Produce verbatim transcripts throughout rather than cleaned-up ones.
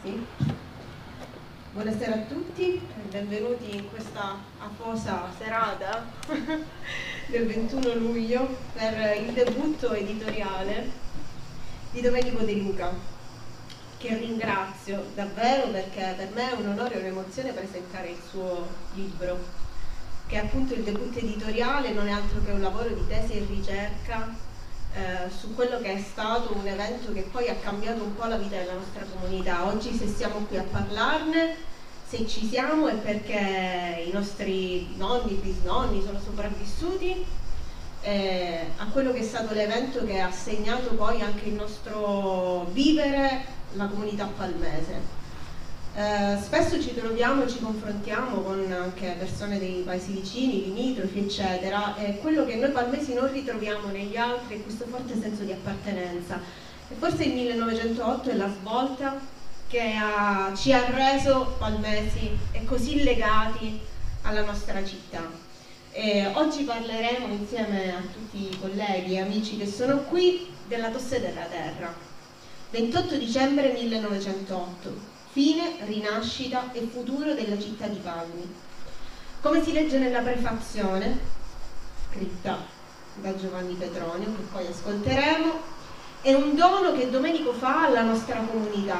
Sì. Buonasera a tutti e benvenuti in questa afosa serata del ventuno luglio per il debutto editoriale di Domenico De Luca, che ringrazio davvero perché per me è un onore e un'emozione presentare il suo libro, che è appunto il debutto editoriale, non è altro che un lavoro di tesi e ricerca Eh, su quello che è stato un evento che poi ha cambiato un po' la vita della nostra comunità. Oggi se siamo qui a parlarne, se ci siamo, è perché i nostri nonni, bisnonni sono sopravvissuti eh, a quello che è stato l'evento che ha segnato poi anche il nostro vivere la comunità palmese. Eh, spesso ci troviamo e ci confrontiamo con anche persone dei paesi vicini, limitrofi, eccetera, e quello che noi palmesi non ritroviamo negli altri è questo forte senso di appartenenza. E forse il millenovecentootto è la svolta che ha, ci ha reso palmesi e così legati alla nostra città. E oggi parleremo insieme a tutti i colleghi e amici che sono qui della Tosse della Terra. ventotto dicembre millenovecentootto. Fine, rinascita e futuro della città di Palmi. Come si legge nella prefazione, scritta da Giovanni Petronio, che poi ascolteremo, è un dono che Domenico fa alla nostra comunità.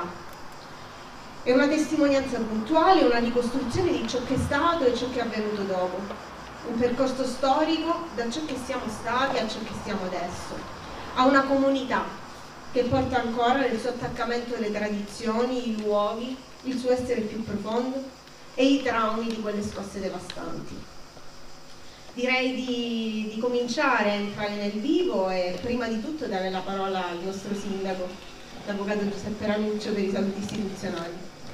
È una testimonianza puntuale, una ricostruzione di ciò che è stato e ciò che è avvenuto dopo. Un percorso storico da ciò che siamo stati a ciò che siamo adesso. A una comunità che porta ancora nel suo attaccamento le tradizioni, i luoghi, il suo essere più profondo e i traumi di quelle scosse devastanti. Direi di, di cominciare a entrare nel vivo e prima di tutto dare la parola al nostro sindaco, l'avvocato Giuseppe Ranuccio, per i saluti istituzionali.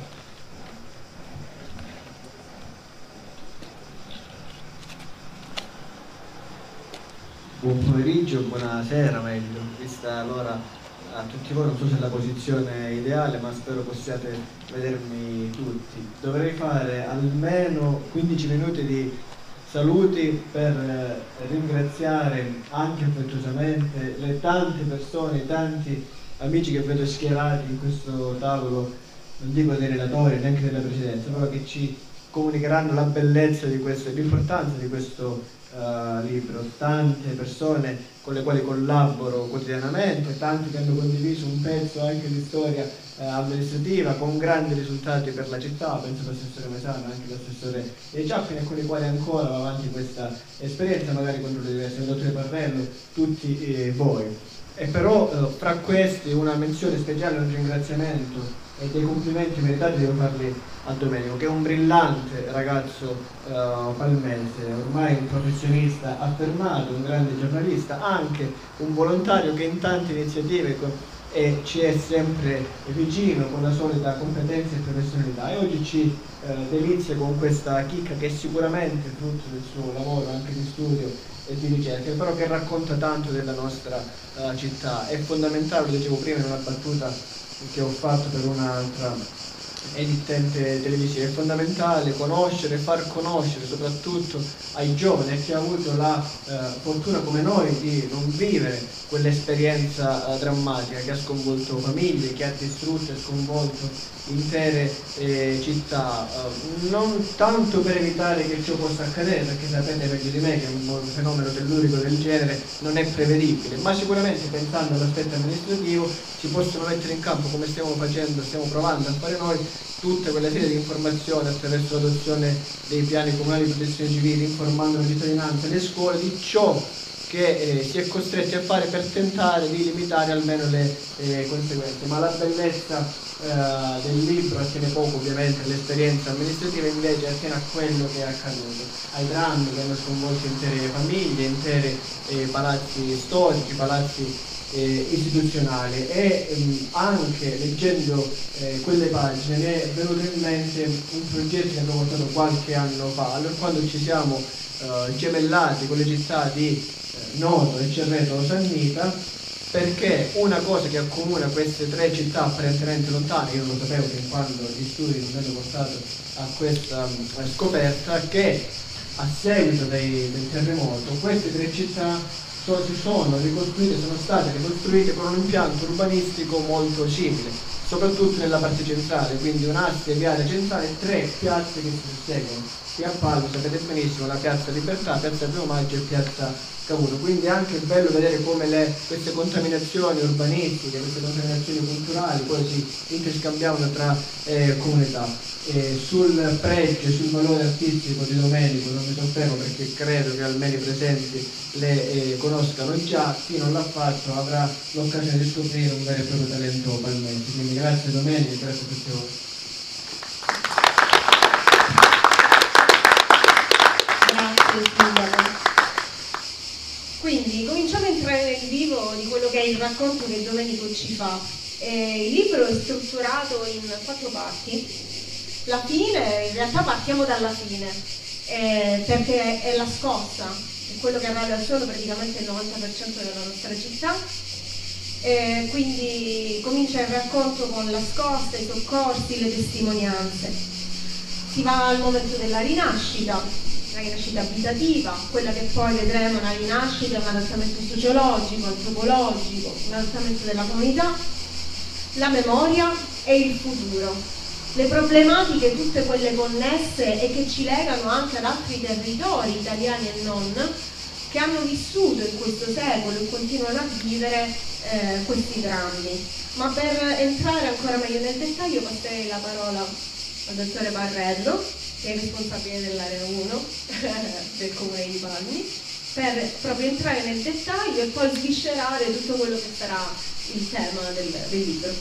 Buon pomeriggio, buonasera meglio, vista l'ora a tutti voi. Non so se è la posizione ideale, ma spero possiate vedermi tutti. Dovrei fare almeno quindici minuti di saluti per ringraziare anche affettuosamente le tante persone, i tanti amici che vedo schierati in questo tavolo, non dico dei relatori, neanche della presidenza, però che ci comunicheranno la bellezza di questo e l'importanza di questo Uh, libro. Tante persone con le quali collaboro quotidianamente, tanti che hanno condiviso un pezzo anche di storia uh, amministrativa con grandi risultati per la città, penso all'assessore Mesano, anche all'assessore Ciappini, con i quali ancora va avanti questa esperienza, magari con le diverse, il dottore Parrello, tutti eh, voi. E però uh, fra questi una menzione speciale, un ringraziamento e dei complimenti meritati devo farli a Domenico, che è un brillante ragazzo uh, palmese, ormai un professionista affermato, un grande giornalista, anche un volontario che in tante iniziative e ci è sempre vicino con la solita competenza e professionalità, e oggi ci uh, delizia con questa chicca che è sicuramente frutto del suo lavoro anche di studio e di ricerca, però che racconta tanto della nostra uh, città. È fondamentale, lo dicevo prima in una battuta che ho fatto per un'altra emittente televisiva, è fondamentale conoscere, far conoscere soprattutto ai giovani, a chi ha avuto la eh, fortuna come noi di non vivere quell'esperienza eh, drammatica che ha sconvolto famiglie, che ha distrutto e sconvolto intere eh, città, eh, non tanto per evitare che ciò possa accadere, perché sapete meglio di me che un fenomeno tellurico del genere non è prevedibile, ma sicuramente pensando all'aspetto amministrativo si possono mettere in campo, come stiamo facendo, stiamo provando a fare noi, tutte quelle serie di informazioni attraverso l'adozione dei piani comunali di protezione civile, informando la cittadinanza, le scuole di ciò che eh, si è costretti a fare per tentare di limitare almeno le eh, conseguenze. Ma la bellezza eh, del libro attiene poco ovviamente all'esperienza amministrativa, invece attiene a quello che è accaduto, ai drammi che hanno sconvolto intere famiglie, intere eh, palazzi storici, palazzi Eh, istituzionale, e ehm, anche leggendo eh, quelle pagine mi è venuto in mente un progetto che abbiamo portato qualche anno fa, allora quando ci siamo eh, gemellati con le città di eh, Noto e Cerreto Sannita, perché una cosa che accomuna queste tre città apparentemente lontane, io non lo sapevo fin quando gli studi mi hanno portato a questa um, scoperta, che a seguito dei, del terremoto queste tre città si sono ricostruite, sono state ricostruite con un impianto urbanistico molto simile, soprattutto nella parte centrale, quindi un'asse viale centrale, tre piazze che si susseguono. Qui a Palma sapete benissimo la piazza Libertà, piazza Primo Maggio e piazza Cavuto, quindi è anche bello vedere come le, queste contaminazioni urbanistiche, queste contaminazioni culturali poi si interscambiavano tra eh, comunità. Eh, sul pregio e sul valore artistico di Domenico non mi soffermo perché credo che almeno i presenti le eh, conoscano già, chi non l'ha fatto avrà l'occasione di scoprire un vero e proprio talento palmese. Quindi grazie Domenico e grazie a tutti voi. Grazie Sindaco. Quindi cominciamo a entrare nel vivo di quello che è il racconto che Domenico ci fa. Eh, il libro è strutturato in quattro parti. La fine, in realtà partiamo dalla fine, eh, perché è la scossa, è quello che arrabbia al suolo praticamente il novanta per cento della nostra città. Eh, quindi comincia il racconto con la scossa, i soccorsi, le testimonianze. Si va al momento della rinascita, la rinascita abitativa, quella che poi vedremo una rinascita, un adattamento sociologico, antropologico, un adattamento della comunità, la memoria e il futuro. Le problematiche, tutte quelle connesse e che ci legano anche ad altri territori italiani e non, che hanno vissuto in questo secolo e continuano a vivere eh, questi drammi. Ma per entrare ancora meglio nel dettaglio passerei la parola al dottore Barrello, che è responsabile dell'area uno del comune di Palmi, per proprio entrare nel dettaglio e poi sviscerare tutto quello che sarà il tema del, del libro.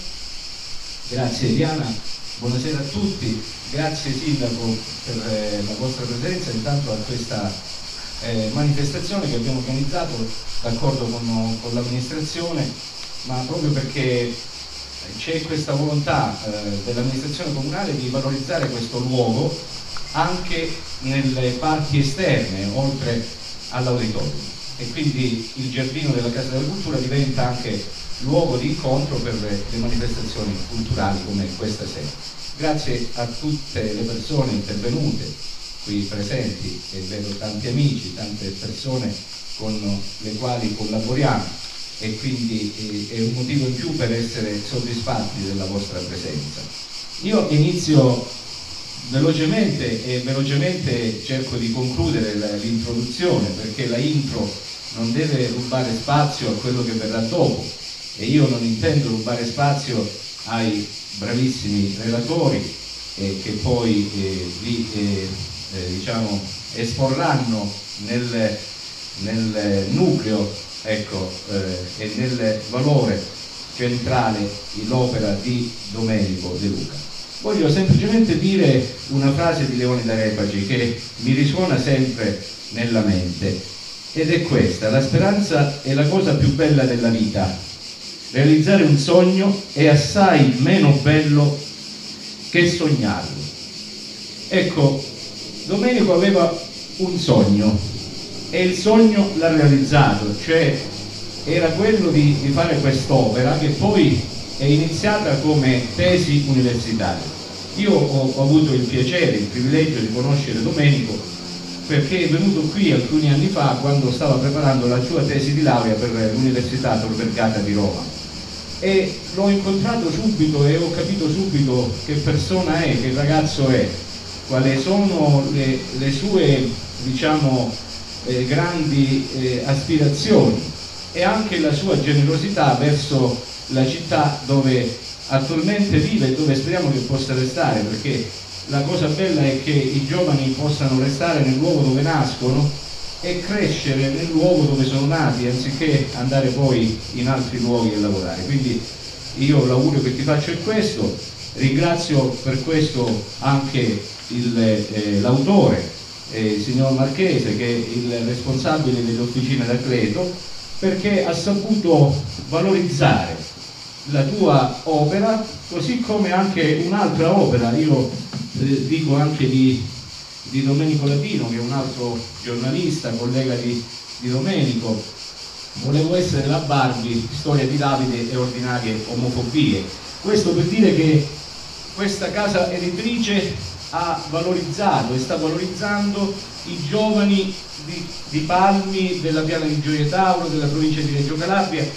Grazie Diana. Buonasera a tutti, grazie Sindaco per eh, la vostra presenza intanto a questa eh, manifestazione che abbiamo organizzato d'accordo con, con l'amministrazione, ma proprio perché c'è questa volontà eh, dell'amministrazione comunale di valorizzare questo luogo anche nelle parti esterne, oltre all'auditorio, e quindi il giardino della Casa della Cultura diventa anche luogo di incontro per le manifestazioni culturali come questa sera. Grazie a tutte le persone intervenute qui presenti, e vedo tanti amici, tante persone con le quali collaboriamo, e quindi è un motivo in più per essere soddisfatti della vostra presenza. Io inizio velocemente e velocemente cerco di concludere l'introduzione, perché la intro non deve rubare spazio a quello che verrà dopo, e io non intendo rubare spazio ai bravissimi relatori eh, che poi eh, vi eh, eh, diciamo, esporranno nel, nel nucleo, ecco, eh, e nel valore centrale l'opera di Domenico De Luca. Voglio semplicemente dire una frase di Leonida Repagi che mi risuona sempre nella mente, ed è questa: la speranza è la cosa più bella della vita. Realizzare un sogno è assai meno bello che sognarlo. Ecco, Domenico aveva un sogno e il sogno l'ha realizzato, cioè era quello di, di fare quest'opera che poi è iniziata come tesi universitaria. Io ho, ho avuto il piacere, il privilegio di conoscere Domenico perché è venuto qui alcuni anni fa quando stava preparando la sua tesi di laurea per l'Università Tor Vergata di Roma. E l'ho incontrato subito e ho capito subito che persona è, che ragazzo è, quali sono le, le sue, diciamo, eh, grandi eh, aspirazioni e anche la sua generosità verso la città dove attualmente vive e dove speriamo che possa restare, perché la cosa bella è che i giovani possano restare nel luogo dove nascono e crescere nel luogo dove sono nati, anziché andare poi in altri luoghi a lavorare. Quindi io l'augurio che ti faccio è questo. Ringrazio per questo anche eh, l'autore, eh, il signor Marchese, che è il responsabile delle officine d'Acleto, perché ha saputo valorizzare la tua opera, così come anche un'altra opera, io eh, dico anche di di Domenico Latino, che è un altro giornalista, collega di, di Domenico. Volevo essere la Barbie, storia di Davide e ordinarie omofobie. Questo per dire che questa casa editrice ha valorizzato e sta valorizzando i giovani di, di Palmi, della Piana di Gioia Tauro, della provincia di Reggio Calabria,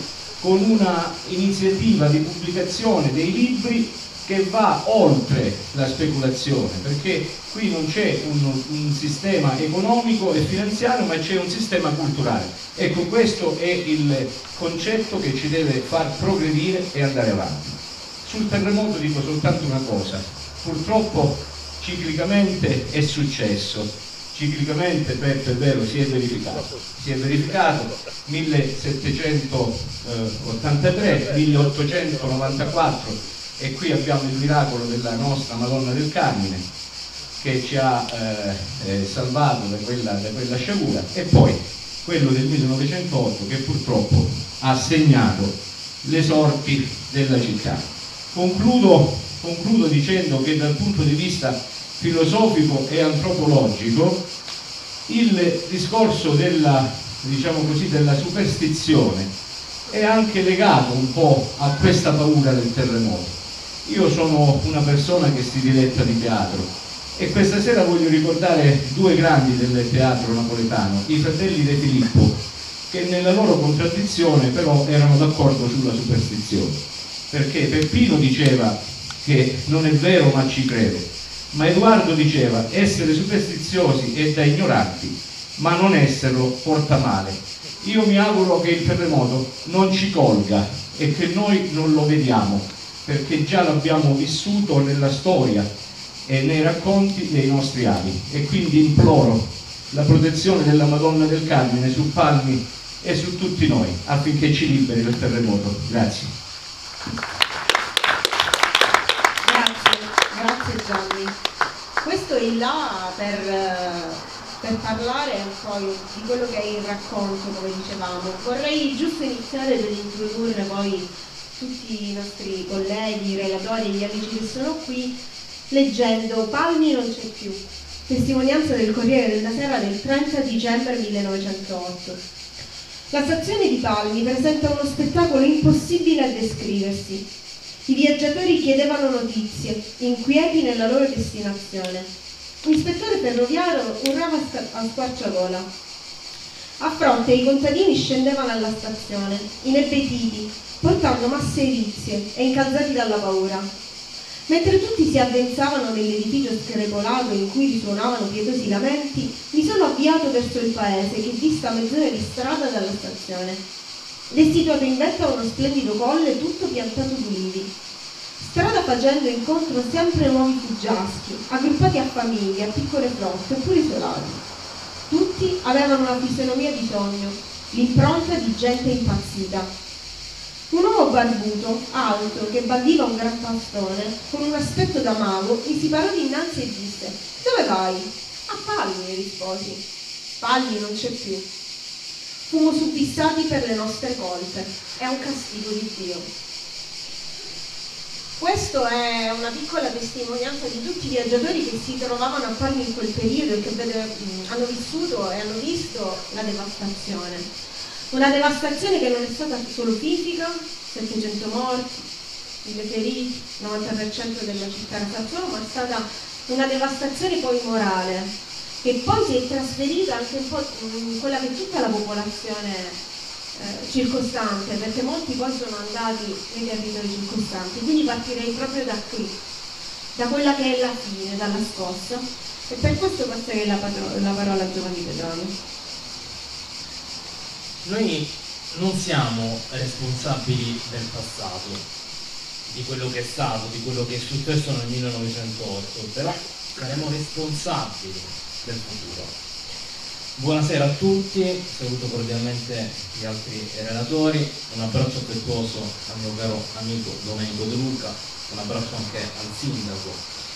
con una iniziativa di pubblicazione dei libri che va oltre la speculazione, perché qui non c'è un, un sistema economico e finanziario, ma c'è un sistema culturale. Ecco, questo è il concetto che ci deve far progredire e andare avanti. Sul terremoto dico soltanto una cosa: purtroppo ciclicamente è successo, ciclicamente, Peppe, è vero, si è verificato, si è verificato millesettecentottantatré, milleottocentonovantaquattro, e qui abbiamo il miracolo della nostra Madonna del Carmine che ci ha eh, eh, salvato da quella, da quella sciagura, e poi quello del millenovecentotto che purtroppo ha segnato le sorti della città. Concludo, concludo dicendo che dal punto di vista filosofico e antropologico il discorso della, diciamo così, della superstizione è anche legato un po' a questa paura del terremoto. Io sono una persona che si diletta di teatro e questa sera voglio ricordare due grandi del teatro napoletano, i fratelli De Filippo, che nella loro contraddizione però erano d'accordo sulla superstizione, perché Peppino diceva che non è vero ma ci credo, ma Edoardo diceva essere superstiziosi è da ignoranti, ma non esserlo porta male. Io mi auguro che il terremoto non ci colga e che noi non lo vediamo, perché già l'abbiamo vissuto nella storia e nei racconti dei nostri avi, e quindi imploro la protezione della Madonna del Carmine su Palmi e su tutti noi affinché ci liberi dal terremoto. Grazie. Grazie, grazie Gianni. Questo è là per, per parlare un po' di quello che è il racconto, come dicevamo. Vorrei giusto iniziare per introdurre poi tutti i nostri colleghi, i relatori e gli amici che sono qui, leggendo Palmi non c'è più, testimonianza del Corriere della Sera del trenta dicembre millenovecentootto. La stazione di Palmi presenta uno spettacolo impossibile a descriversi. I viaggiatori chiedevano notizie, inquieti nella loro destinazione. L'ispettore ferroviario urlava a squarciagola. A fronte i contadini scendevano alla stazione, inebetiti, portando masse vizie e incalzati dalla paura. Mentre tutti si addensavano nell'edificio screpolato in cui risuonavano pietosi lamenti, mi sono avviato verso il paese che dista mezz'ora di strada dalla stazione. Destituato in vetta a uno splendido colle tutto piantato d'ulivi. Strada facendo incontro sempre nuovi fuggiaschi, aggruppati a famiglie, a piccole frotte, oppure isolati. Tutti avevano una fisionomia di sogno, l'impronta di gente impazzita. Un uomo barbuto, alto, che bandiva un gran bastone, con un aspetto da mago, mi si parò dinanzi e disse: «Dove vai?» «A Palmi», risposi. «Palmi non c'è più. Fummo subissati per le nostre colpe. È un castigo di Dio». Questo è una piccola testimonianza di tutti i viaggiatori che si trovavano a Palmi in quel periodo e che hanno vissuto e hanno visto la devastazione. Una devastazione che non è stata solo fisica, settecento morti, mille feriti, novanta per cento della città rasata, ma è stata una devastazione poi morale, che poi si è trasferita anche un po' in quella che è tutta la popolazione eh, circostante, perché molti poi sono andati nei territori circostanti. Quindi partirei proprio da qui, da quella che è la fine, dalla scossa, e per questo passerei la, la parola a Giovanni Petroni. Noi non siamo responsabili del passato, di quello che è stato, di quello che è successo nel millenovecentootto, però saremo responsabili del futuro. Buonasera a tutti, saluto cordialmente gli altri relatori, un abbraccio affettuoso al mio caro amico Domenico De Luca, un abbraccio anche al sindaco.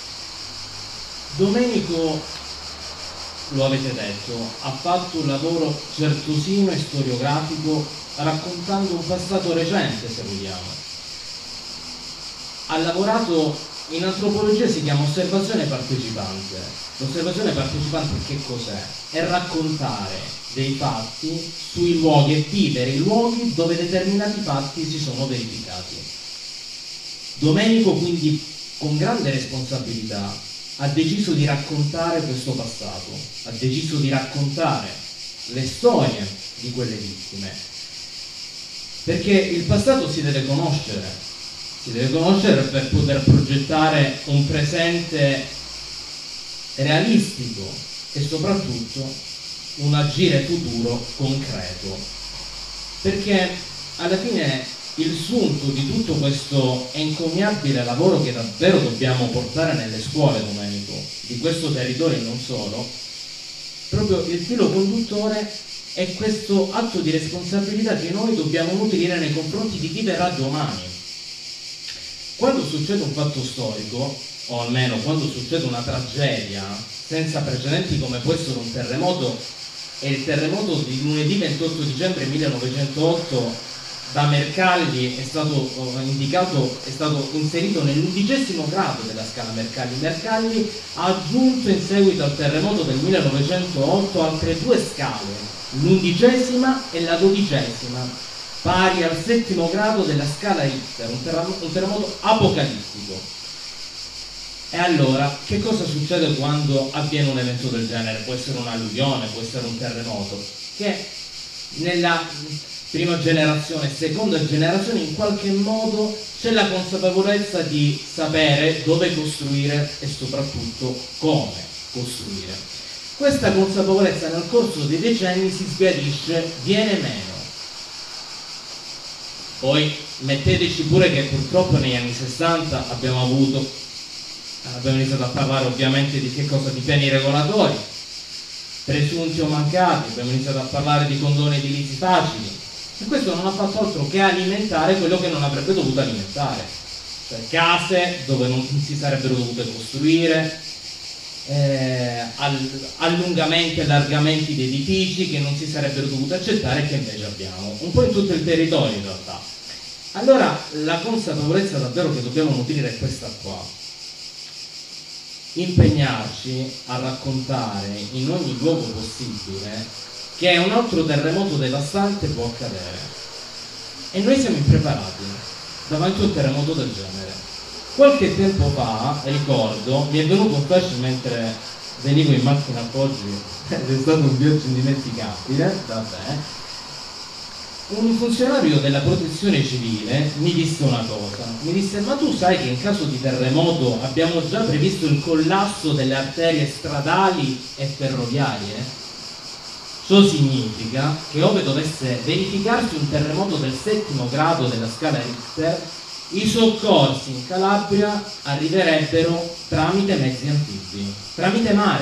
Domenico, lo avete detto, ha fatto un lavoro certosino e storiografico raccontando un passato recente, se vogliamo. Ha lavorato in antropologia, si chiama osservazione partecipante. L'osservazione partecipante che cos'è? È raccontare dei fatti sui luoghi e vivere i luoghi dove determinati fatti si sono verificati. Domenico quindi con grande responsabilità ha deciso di raccontare questo passato, ha deciso di raccontare le storie di quelle vittime, perché il passato si deve conoscere, si deve conoscere per poter progettare un presente realistico e soprattutto un agire futuro concreto, perché alla fine il sunto di tutto questo encomiabile lavoro che davvero dobbiamo portare nelle scuole, Domenico, di questo territorio e non solo, proprio il filo conduttore è questo atto di responsabilità che noi dobbiamo nutrire nei confronti di chi verrà domani. Quando succede un fatto storico, o almeno quando succede una tragedia senza precedenti come può essere un terremoto, e il terremoto di lunedì ventotto dicembre millenovecentootto da Mercalli è stato indicato, è stato inserito nell'undicesimo grado della scala Mercalli. Mercalli ha aggiunto in seguito al terremoto del millenovecentootto altre due scale, l'undicesima e la dodicesima, pari al settimo grado della scala Richter, un, terremo un terremoto apocalittico. E allora, che cosa succede quando avviene un evento del genere? Può essere un'alluvione, può essere un terremoto, che nella prima generazione, seconda generazione, in qualche modo c'è la consapevolezza di sapere dove costruire e soprattutto come costruire. Questa consapevolezza nel corso dei decenni si sbiadisce, viene meno. Poi metteteci pure che purtroppo negli anni sessanta abbiamo avuto, abbiamo iniziato a parlare ovviamente di che cosa, di piani regolatori, presunti o mancati, abbiamo iniziato a parlare di condoni edilizi facili, e questo non ha fatto altro che alimentare quello che non avrebbe dovuto alimentare, cioè case dove non si sarebbero dovute costruire, eh, allungamenti e allargamenti di edifici che non si sarebbero dovuti accettare e che invece abbiamo, un po' in tutto il territorio in realtà. Allora la consapevolezza davvero che dobbiamo nutrire è questa qua: impegnarci a raccontare in ogni luogo possibile che un altro terremoto devastante può accadere, e noi siamo impreparati davanti a un terremoto del genere. Qualche tempo fa, ricordo, mi è venuto un flash mentre venivo in macchina oggi ed è stato un viaggio indimenticabile, vabbè. Un funzionario della protezione civile mi disse una cosa, mi disse: ma tu sai che in caso di terremoto abbiamo già previsto il collasso delle arterie stradali e ferroviarie? Ciò significa che ove dovesse verificarsi un terremoto del settimo grado della scala Richter, i soccorsi in Calabria arriverebbero tramite mezzi anfibi, tramite mare.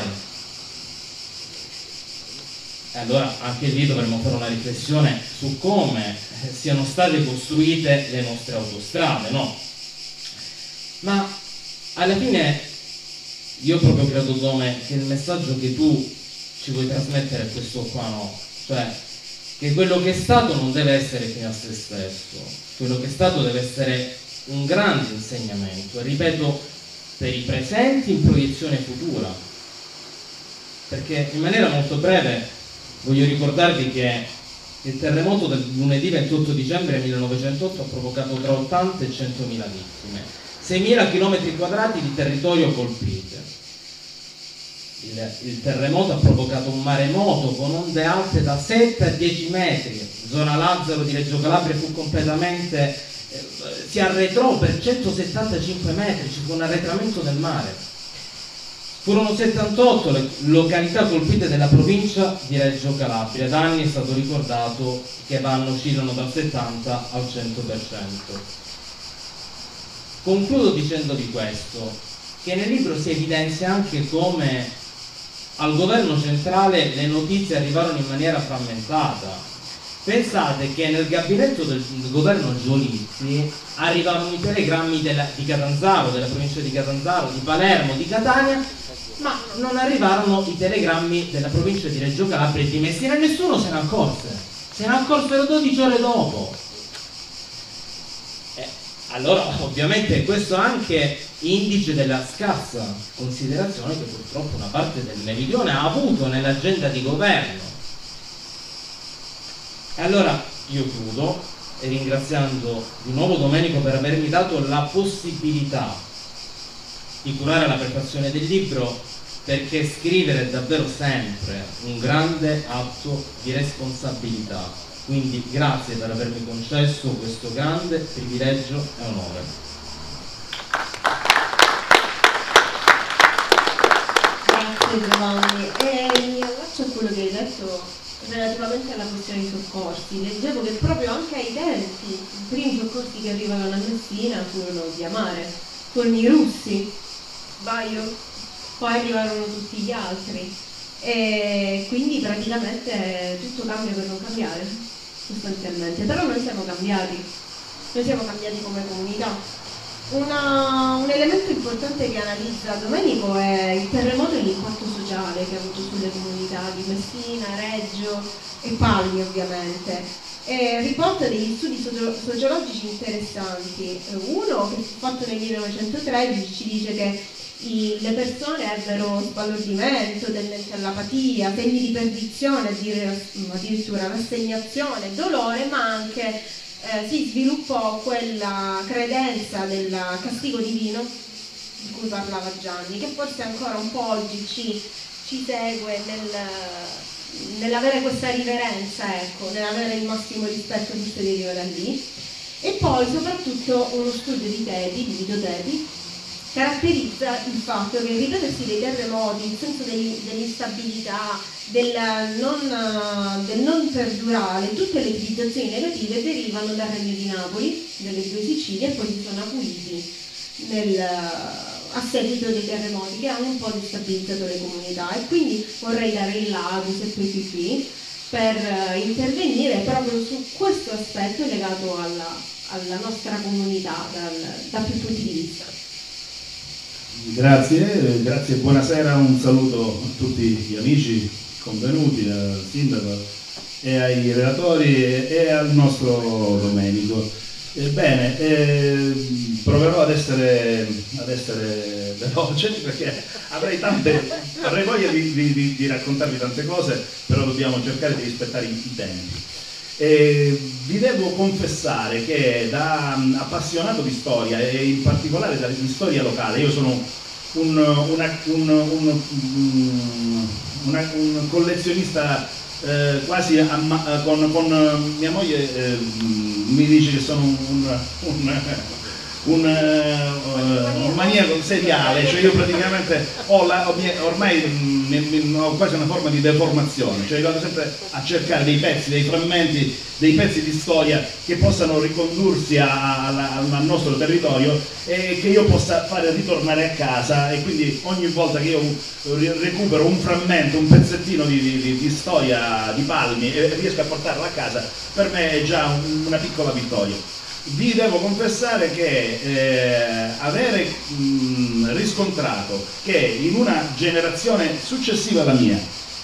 E allora anche lì dovremmo fare una riflessione su come siano state costruite le nostre autostrade, no? Ma alla fine io proprio credo, Dome, che il messaggio che tu ci vuoi trasmettere è questo qua, no? Cioè che quello che è stato non deve essere fine a se stesso, quello che è stato deve essere un grande insegnamento, e ripeto, per i presenti in proiezione futura, perché in maniera molto breve voglio ricordarvi che il terremoto del lunedì ventotto dicembre millenovecentootto ha provocato tra ottanta e centomila vittime, seimila chilometri quadrati di territorio colpite. Il, il terremoto ha provocato un maremoto con onde alte da sette a dieci metri, zona Lazzaro di Reggio Calabria fu completamente, eh, si arretrò per centosettantacinque metri, ci fu un arretramento del mare. Furono settantotto le località colpite della provincia di Reggio Calabria, da anni è stato ricordato che vanno, oscillano dal settanta al cento per cento. Concludo dicendovi questo, che nel libro si evidenzia anche come al governo centrale le notizie arrivarono in maniera frammentata. Pensate che nel gabinetto del governo Giolitti arrivarono i telegrammi della, di Catanzaro, della provincia di Catanzaro, di Palermo, di Catania, ma non arrivarono i telegrammi della provincia di Reggio Calabria e di Messina, e nessuno se ne accorse. Se ne accorsero dodici ore dopo. Eh, allora, ovviamente, questo è anche indice della scarsa considerazione che purtroppo una parte del meridione ha avuto nell'agenda di governo. E allora io chiudo e ringraziando di nuovo Domenico per avermi dato la possibilità di curare la prefazione del libro, perché scrivere è davvero sempre un grande atto di responsabilità. Quindi grazie per avermi concesso questo grande privilegio e onore. Grazie Giovanni. E mi allaccio a quello che hai detto relativamente alla questione dei soccorsi. Leggevo che proprio anche ai tempi i primi soccorsi che arrivavano a Messina furono via mare, furono i russi, sbaglio? Poi arrivarono tutti gli altri e quindi praticamente tutto cambia per non cambiare sostanzialmente. Però noi siamo cambiati, noi siamo cambiati come comunità. Una, un elemento importante che analizza Domenico è il terremoto e l'impatto sociale che ha avuto sulle comunità di Messina, Reggio e Palmi ovviamente. E riporta degli studi socio sociologici interessanti. Uno che fu fatto nel millenovecentotredici ci dice che i, le persone ebbero sbalordimento, tendenza all'apatia, segni di perdizione, addirittura rassegnazione, dolore, ma anche Eh, si sviluppò quella credenza del castigo divino di cui parlava Gianni, che forse ancora un po' oggi ci, ci segue nel, nell'avere questa riverenza, ecco, nell'avere il massimo rispetto che si deriva da lì. E poi soprattutto uno studio di Teti, di Vito Teti, caratterizza il fatto che il ripetersi dei terremoti, il senso dell'instabilità, del non, del non perdurare, tutte le utilizzazioni negative derivano dal Regno di Napoli, delle due Sicilie, e poi si sono acuiti nel, a seguito dei terremoti che hanno un po' destabilizzato le comunità. E quindi vorrei dare il Lagus e poi P P per intervenire proprio su questo aspetto legato alla, alla nostra comunità dal, da più punti di vista. Grazie, grazie e buonasera, un saluto a tutti gli amici convenuti, al sindaco e ai relatori e al nostro Domenico. Ebbene, eh, proverò ad essere, ad essere veloce perché avrei tante, avrei voglia di, di, di raccontarvi tante cose, però dobbiamo cercare di rispettare i, i tempi. E vi devo confessare che da appassionato di storia e in particolare di storia locale, io sono un, una, un, un, una, un collezionista eh, quasi amma, con, con mia moglie eh, mi dice che sono un, un, un Un, uh, un maniaco seriale, cioè io praticamente ho la, ormai mh, ho quasi una forma di deformazione, cioè vado sempre a cercare dei pezzi, dei frammenti, dei pezzi di storia che possano ricondursi a, a, al nostro territorio e che io possa fare ritornare a casa, e quindi ogni volta che io recupero un frammento, un pezzettino di, di, di storia di Palmi e riesco a portarlo a casa, per me è già un, una piccola vittoria. Vi devo confessare che eh, avere mh, riscontrato che in una generazione successiva alla mia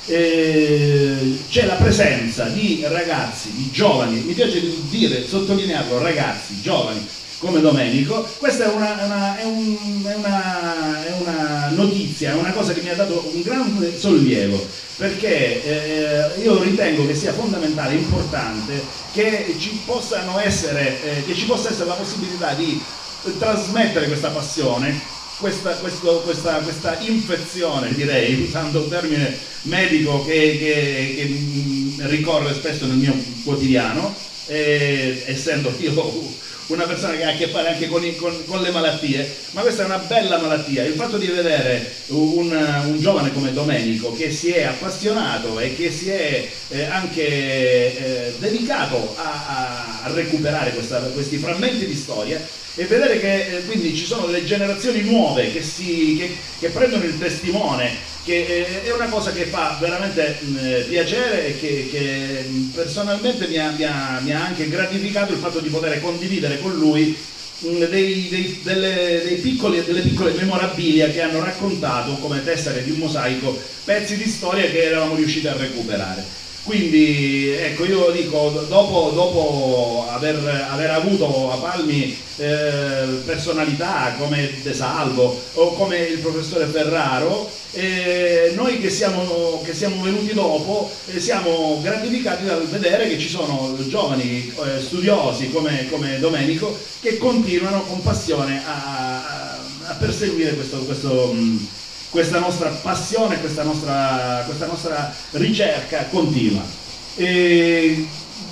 eh, c'è la presenza di ragazzi, di giovani, mi piace dire, sottolinearlo, ragazzi, giovani come Domenico, questa è una, una, è un, è una, è una notizia, è una cosa che mi ha dato un grande sollievo, perché eh, io ritengo che sia fondamentale, importante che ci possano essere, eh, che ci possa essere la possibilità di trasmettere questa passione, questa, questo, questa, questa infezione, direi, usando un termine medico che, che, che ricorre spesso nel mio quotidiano, eh, essendo io una persona che ha a che fare anche con, i, con, con le malattie, ma questa è una bella malattia. Il fatto di vedere un, un giovane come Domenico che si è appassionato e che si è eh, anche eh, dedicato a, a, a recuperare questa, questi frammenti di storia, e vedere che eh, quindi ci sono delle generazioni nuove che, si, che, che prendono il testimone, che eh, è una cosa che fa veramente mh, piacere e che, che personalmente mi ha, mi, ha, mi ha anche gratificato il fatto di poter condividere con lui mh, dei, dei, delle, dei piccoli, delle piccole memorabilia che hanno raccontato come tessere di un mosaico pezzi di storia che eravamo riusciti a recuperare. Quindi ecco, io dico, dopo, dopo aver, aver avuto a Palmi eh, personalità come De Salvo o come il professore Ferraro, eh, noi che siamo, che siamo venuti dopo eh, siamo gratificati dal vedere che ci sono giovani eh, studiosi come, come Domenico che continuano con passione a, a, a perseguire questo, questo mh, questa nostra passione, questa nostra, questa nostra ricerca continua. E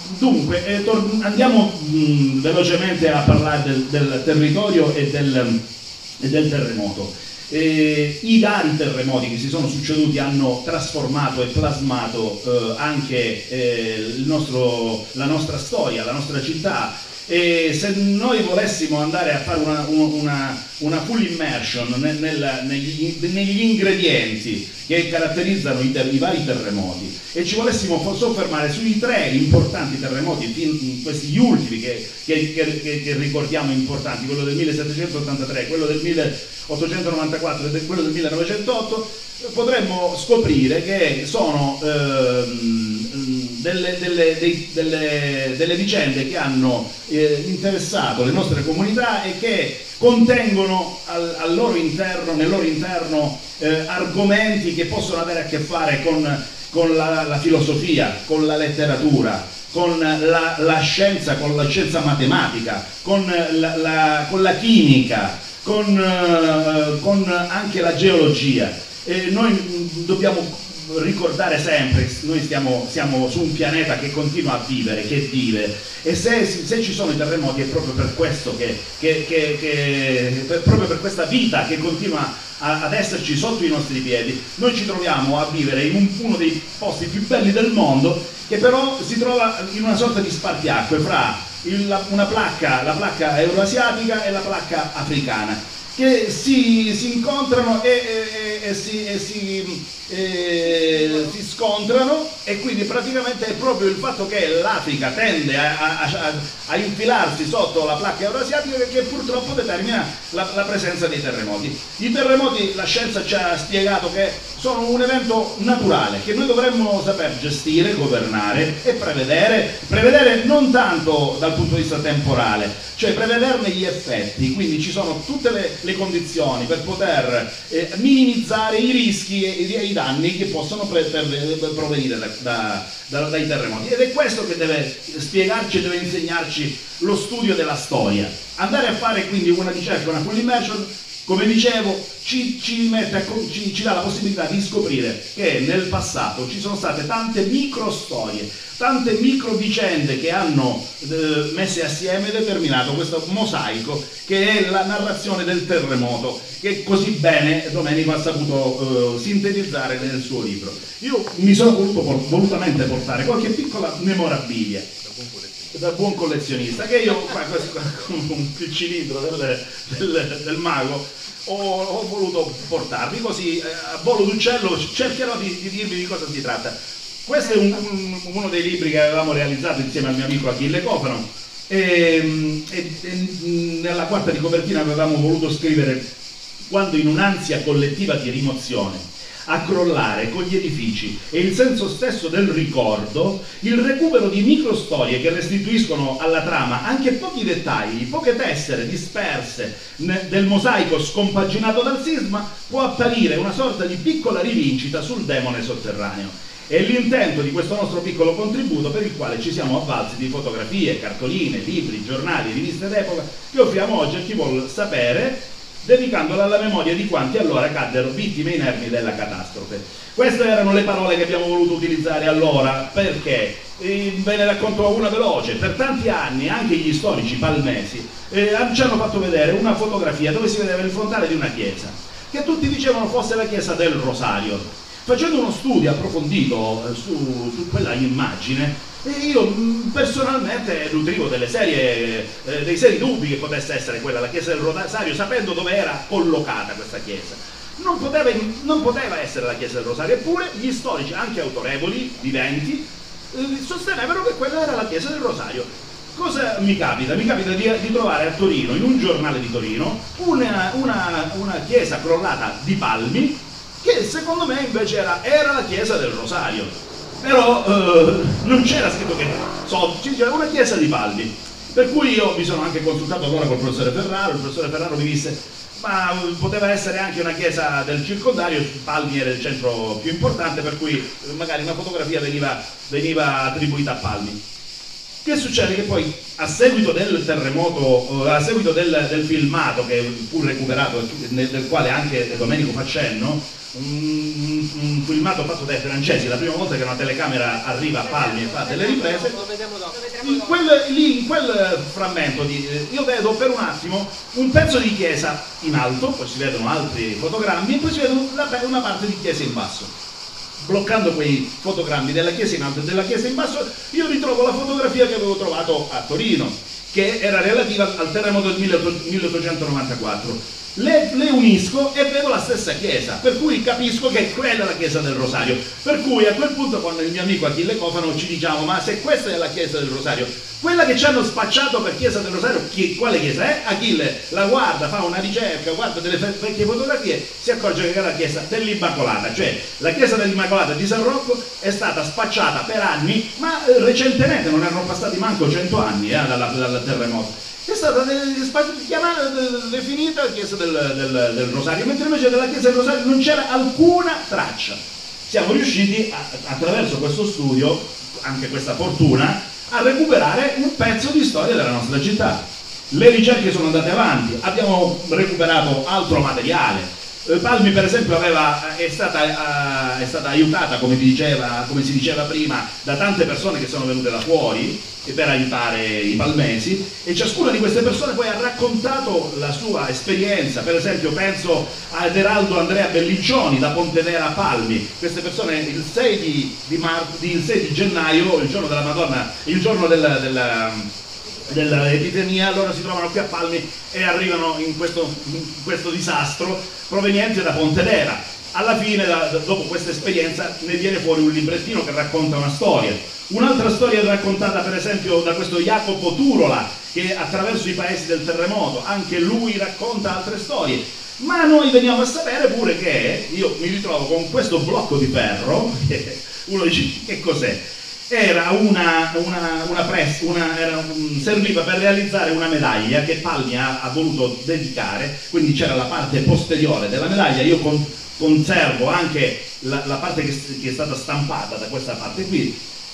dunque, eh, andiamo mh, velocemente a parlare del, del territorio e del, e del terremoto. Eh, I vari terremoti che si sono succeduti hanno trasformato e plasmato eh, anche eh, il nostro, la nostra storia, la nostra città. E se noi volessimo andare a fare una, una, una full immersion nel, nel, negli, negli ingredienti che caratterizzano i, ter, i vari terremoti e ci volessimo soffermare sui tre importanti terremoti, questi gli ultimi che, che, che, che ricordiamo importanti, quello del millesettecentottantatré, quello del milleottocentonovantaquattro e quello del millenovecentootto, potremmo scoprire che sono ehm, delle, delle, dei, delle, delle vicende che hanno eh, interessato le nostre comunità e che contengono al, al loro interno, nel loro interno eh, argomenti che possono avere a che fare con, con la, la filosofia, con la letteratura, con la, la scienza, con la scienza matematica, con la, la, con la chimica, con, eh, con anche la geologia. E noi dobbiamo ricordare sempre che noi stiamo, siamo su un pianeta che continua a vivere, che vive, e se, se ci sono i terremoti è proprio per questo che, che, che, che per, proprio per questa vita che continua a, ad esserci sotto i nostri piedi, noi ci troviamo a vivere in un, uno dei posti più belli del mondo, che però si trova in una sorta di spartiacque fra il, la, una placca, la placca euroasiatica e la placca africana, che si, si incontrano e, e, e, si, e si, e, si scontrano, e quindi praticamente è proprio il fatto che l'Africa tende a, a, a, a infilarsi sotto la placca euroasiatica che purtroppo determina la, la presenza dei terremoti. I terremoti, la scienza ci ha spiegato che sono un evento naturale che noi dovremmo saper gestire, governare e prevedere, prevedere non tanto dal punto di vista temporale, cioè prevederne gli effetti, quindi ci sono tutte le, le condizioni per poter eh, minimizzare i rischi e, e i danni che possono pre, per, per provenire da, da, da, dai terremoti. Ed è questo che deve spiegarci, deve insegnarci lo studio della storia. Andare a fare quindi una ricerca, una full immersion, come dicevo, ci, ci, mette, ci, ci dà la possibilità di scoprire che nel passato ci sono state tante micro storie, tante micro vicende che hanno eh, messe assieme e determinato questo mosaico che è la narrazione del terremoto, che così bene Domenico ha saputo eh, sintetizzare nel suo libro. Io mi sono voluto por volutamente portare qualche piccola memorabilia da buon collezionista, che io qua, con il cilindro del, del, del mago ho, ho voluto portarvi, così eh, a volo d'uccello cercherò di, di dirvi di cosa si tratta. Questo è un, un, uno dei libri che avevamo realizzato insieme al mio amico Achille Cofano, e, e, e nella quarta di copertina avevamo voluto scrivere: quando in un'ansia collettiva di rimozione a crollare con gli edifici e il senso stesso del ricordo, il recupero di microstorie che restituiscono alla trama anche pochi dettagli, poche tessere disperse del mosaico scompaginato dal sisma, può apparire una sorta di piccola rivincita sul demone sotterraneo. È l'intento di questo nostro piccolo contributo, per il quale ci siamo avvalsi di fotografie, cartoline, libri, giornali, riviste d'epoca, che offriamo oggi a chi vuol sapere, dedicandola alla memoria di quanti allora caddero vittime inermi della catastrofe. Queste erano le parole che abbiamo voluto utilizzare allora, perché eh, ve ne racconto una veloce. Per tanti anni anche gli storici palmesi eh, ci hanno fatto vedere una fotografia dove si vedeva il frontale di una chiesa, che tutti dicevano fosse la chiesa del Rosario. Facendo uno studio approfondito eh, su, su quella immagine, e io personalmente nutrivo delle serie, eh, dei seri dubbi che potesse essere quella la chiesa del Rosario, sapendo dove era collocata questa chiesa. Non poteva, non poteva essere la chiesa del Rosario, eppure gli storici, anche autorevoli, viventi, eh, sostenevano che quella era la chiesa del Rosario. Cosa mi capita? Mi capita di, di trovare a Torino, in un giornale di Torino, una, una, una chiesa crollata di palmi, che secondo me invece era, era la chiesa del Rosario. Però eh, non c'era scritto che so, c'era una chiesa di palmi, per cui io mi sono anche consultato allora col professore Ferraro. Il professore Ferraro mi disse: ma poteva essere anche una chiesa del circondario, Palmi era il centro più importante, per cui magari una fotografia veniva, veniva attribuita a Palmi. Che succede? Che poi a seguito del terremoto, a seguito del, del filmato che fu recuperato, del quale anche Domenico fa cenno, un, un filmato fatto dai francesi, la prima volta che una telecamera arriva a Palmi e fa delle riprese, in quel, lì in quel frammento di, io vedo per un attimo un pezzo di chiesa in alto, poi si vedono altri fotogrammi e poi si vede una parte di chiesa in basso. Bloccando quei fotogrammi della chiesa in alto e della chiesa in basso, io ritrovo la fotografia che avevo trovato a Torino, che era relativa al terremoto del milleottocentonovantaquattro. Le, le unisco e vedo la stessa chiesa, per cui capisco che quella è la chiesa del Rosario. Per cui a quel punto con il mio amico Achille Cofano ci diciamo: ma se questa è la chiesa del Rosario, quella che ci hanno spacciato per chiesa del Rosario, chi, quale chiesa è? Achille la guarda, fa una ricerca, guarda delle vecchie fotografie, si accorge che è la chiesa dell'Immacolata, cioè la chiesa dell'Immacolata di San Rocco è stata spacciata per anni, ma eh, recentemente, non erano passati manco cento anni eh, dal, dal terremoto. È stata chiamata, definita chiesa del, del, del Rosario, mentre invece della chiesa del Rosario non c'era alcuna traccia. Siamo riusciti, a, attraverso questo studio, anche questa fortuna, a recuperare un pezzo di storia della nostra città. Le ricerche sono andate avanti, abbiamo recuperato altro materiale. Palmi per esempio aveva, è, stata, è stata aiutata, come, diceva, come si diceva prima, da tante persone che sono venute da fuori per aiutare i palmesi, e ciascuna di queste persone poi ha raccontato la sua esperienza. Per esempio penso ad Eraldo Andrea Belliccioni da Pontedera a Palmi. Queste persone il sei di, di, mar, di, il sei di gennaio, il giorno della Madonna, il giorno della, della dell'epidemia, allora si trovano qui a Palmi e arrivano in questo, in questo disastro proveniente da Pontedera. Alla fine, da, dopo questa esperienza, ne viene fuori un librettino che racconta una storia. Un'altra storia è raccontata per esempio da questo Jacopo Turola, che attraverso i paesi del terremoto, anche lui racconta altre storie. Ma noi veniamo a sapere pure che io mi ritrovo con questo blocco di ferro, che uno dice che cos'è? Era una, una, una press, una, era un, serviva per realizzare una medaglia che Palmi ha, ha voluto dedicare, quindi c'era la parte posteriore della medaglia. Io con, conservo anche la, la parte che, che è stata stampata da questa parte qui,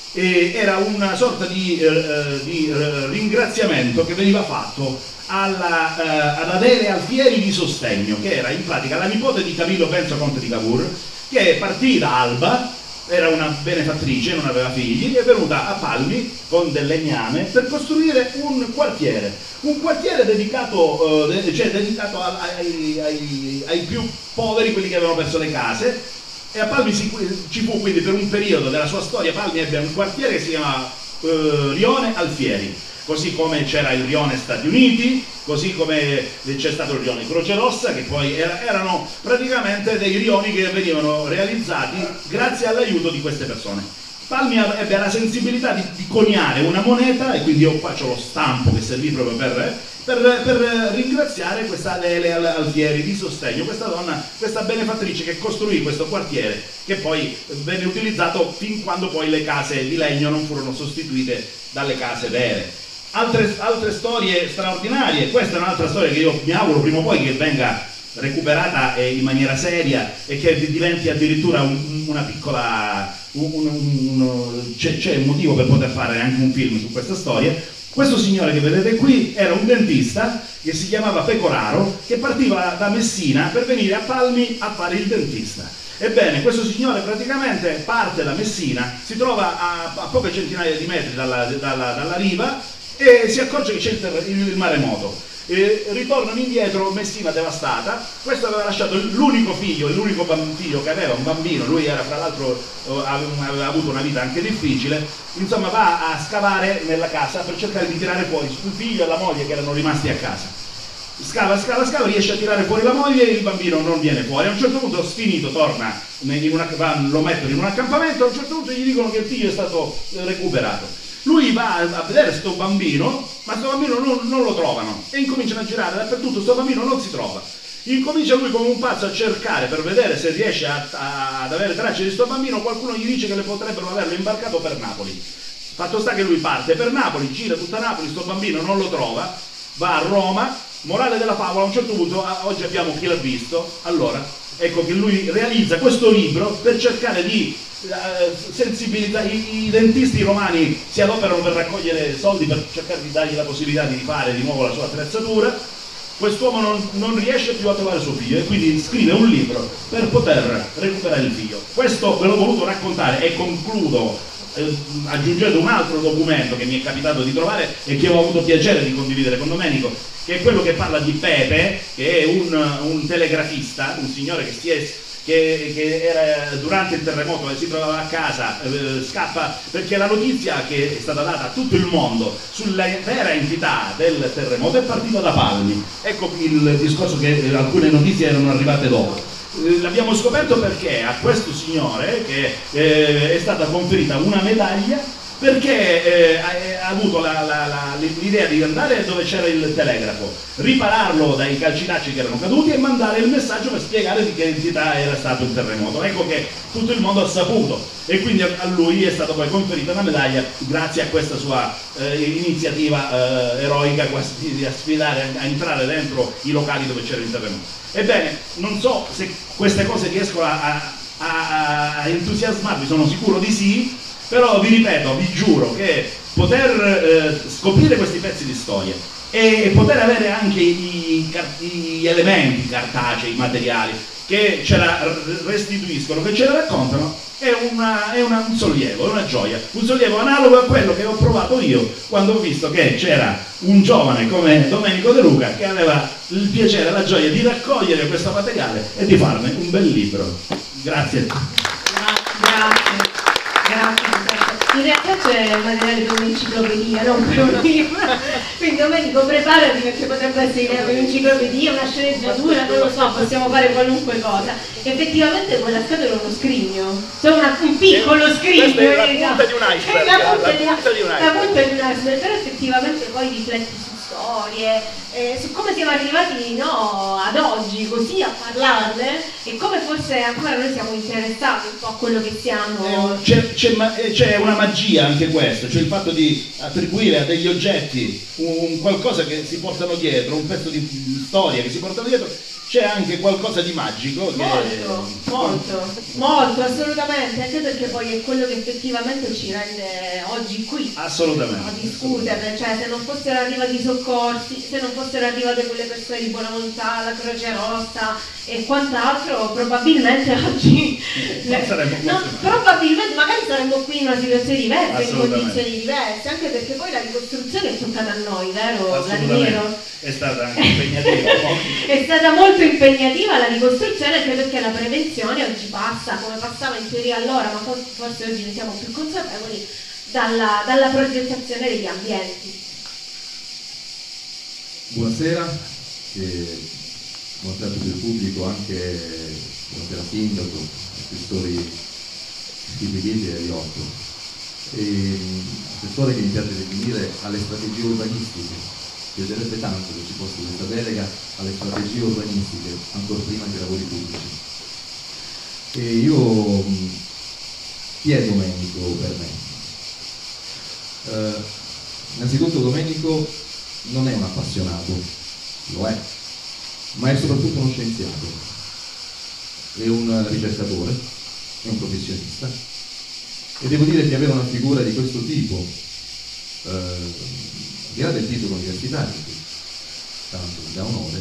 e era una sorta di, eh, di eh, ringraziamento che veniva fatto alla, eh, ad Adele Alfieri di Sostegno, che era in pratica la nipote di Camillo Benso Conte di Cavour, che è partita a Alba, era una benefattrice, non aveva figli, è venuta a Palmi con del legname per costruire un quartiere, un quartiere dedicato, eh, cioè dedicato ai, ai, ai più poveri, quelli che avevano perso le case. E a Palmi si, ci fu quindi per un periodo della sua storia, Palmi ebbe un quartiere che si chiamava eh, Rione Alfieri, così come c'era il Rione Stati Uniti, così come c'è stato il Rione Croce Rossa, che poi era, erano praticamente dei rioni che venivano realizzati grazie all'aiuto di queste persone. Palmi ebbe la sensibilità di, di coniare una moneta, e quindi io faccio lo stampo che servì proprio per, per, per ringraziare questa Adele Alfieri di Sostegno, questa donna, questa benefattrice che costruì questo quartiere, che poi venne utilizzato fin quando poi le case di legno non furono sostituite dalle case vere. Altre, altre storie straordinarie, questa è un'altra storia che io mi auguro prima o poi che venga recuperata in maniera seria e che diventi addirittura un, una piccola, un, un, un, c'è un motivo per poter fare anche un film su questa storia. Questo signore che vedete qui era un dentista che si chiamava Pecoraro, che partiva da Messina per venire a Palmi a fare il dentista. Ebbene, questo signore praticamente parte da Messina, si trova a, a poche centinaia di metri dalla, dalla, dalla riva, e si accorge che c'è il, il maremoto. E ritornano indietro, Messina devastata. Questo aveva lasciato l'unico figlio, l'unico figlio che aveva, un bambino, lui era fra l'altro, aveva avuto una vita anche difficile. Insomma, va a scavare nella casa per cercare di tirare fuori il figlio e la moglie che erano rimasti a casa. Scava, scava, scava, riesce a tirare fuori la moglie e il bambino non viene fuori. A un certo punto, sfinito, torna, in una, lo mettono in un accampamento. A un certo punto gli dicono che il figlio è stato recuperato. Lui va a vedere questo bambino, ma questo bambino non, non lo trovano, e incominciano a girare dappertutto, questo bambino non si trova. Incomincia lui come un pazzo a cercare per vedere se riesce a, a, ad avere tracce di questo bambino. Qualcuno gli dice che le potrebbero averlo imbarcato per Napoli. Fatto sta che lui parte per Napoli, gira tutta Napoli, questo bambino non lo trova, va a Roma. Morale della favola, a un certo punto, ah, oggi abbiamo chi l'ha visto, allora ecco che lui realizza questo libro per cercare di uh, sensibilizzare. I, i dentisti romani si adoperano per raccogliere soldi per cercare di dargli la possibilità di rifare di nuovo la sua attrezzatura. Quest'uomo non, non riesce più a trovare suo figlio e quindi scrive un libro per poter recuperare il figlio. Questo ve l'ho voluto raccontare e concludo eh, aggiungendo un altro documento che mi è capitato di trovare e che ho avuto piacere di condividere con Domenico, che è quello che parla di Pepe, che è un, un telegrafista, un signore che si è Che, che era durante il terremoto e si trovava a casa, eh, scappa perché la notizia che è stata data a tutto il mondo sulla vera entità del terremoto è partita da Palmi. Ecco il discorso che eh, alcune notizie erano arrivate dopo. Eh, l'abbiamo scoperto perché a questo signore che eh, è stata conferita una medaglia perché eh, ha, ha avuto l'idea di andare dove c'era il telegrafo, ripararlo dai calcinacci che erano caduti e mandare il messaggio per spiegare di che entità era stato il terremoto. Ecco che tutto il mondo ha saputo e quindi a lui è stata poi conferita una medaglia grazie a questa sua eh, iniziativa eh, eroica quasi di sfidare a entrare dentro i locali dove c'era il terremoto. Ebbene, non so se queste cose riescono a, a, a entusiasmarvi, sono sicuro di sì. Però vi ripeto, vi giuro che poter eh, scoprire questi pezzi di storia e poter avere anche i, i elementi cartacei, materiali che ce la restituiscono, che ce la raccontano, è, una, è una, un sollievo, è una gioia, un sollievo analogo a quello che ho provato io quando ho visto che c'era un giovane come Domenico De Luca che aveva il piacere e la gioia di raccogliere questo materiale e di farne un bel libro. Grazie. Grazie. Grazie. In realtà c'è materiale per un'enciclopedia, non per un libro. Quindi Domenico preparati perché potrebbe essere un'enciclopedia, una sceneggiatura, non lo so, possiamo fare qualunque cosa. Effettivamente quella scatola è uno scrigno, cioè una, un piccolo scrigno. Questa è la punta di un iceberg. La punta di, la punta di un iceberg. La punta di un iceberg, però effettivamente poi rifletti su storie, eh, su come siamo arrivati no, ad oggi così a parlarne e come forse ancora noi siamo interessati un po' a quello che siamo. C'è, c'è, c'è una magia anche questo, cioè il fatto di attribuire a degli oggetti un qualcosa che si portano dietro, un pezzo di storia che si portano dietro. C'è anche qualcosa di magico che... Molto, molto, molto, assolutamente, anche perché poi è quello che effettivamente ci rende oggi qui assolutamente a discutere, cioè se non fossero arrivati i soccorsi, se non fossero arrivate quelle persone di buona volontà, la Croce Rossa e quant'altro, probabilmente oggi non saremmo no, probabilmente magari saremmo qui in una situazione diversa, in condizioni diverse, anche perché poi la ricostruzione è toccata a noi, vero Vladimiro? È stata anche impegnativa. È stata molto impegnativa la ricostruzione anche perché la prevenzione oggi passa, come passava in teoria allora, ma forse oggi ne siamo più consapevoli, dalla, dalla progettazione degli ambienti. Buonasera, e buonasera a tutto il pubblico, anche buonasera al sindaco, assessori Schiavighese e Riotto. Assessore che mi piace definire alle strategie urbanistiche. Piacerebbe tanto che ci fosse questa delega alle strategie urbanistiche, ancora prima che ai lavori pubblici. E io, chi è Domenico per me? Eh, innanzitutto Domenico non è un appassionato, lo è, ma è soprattutto uno scienziato, è un ricercatore, è un professionista e devo dire che avere una figura di questo tipo eh, al di là del titolo universitario, che tanto mi dà onore,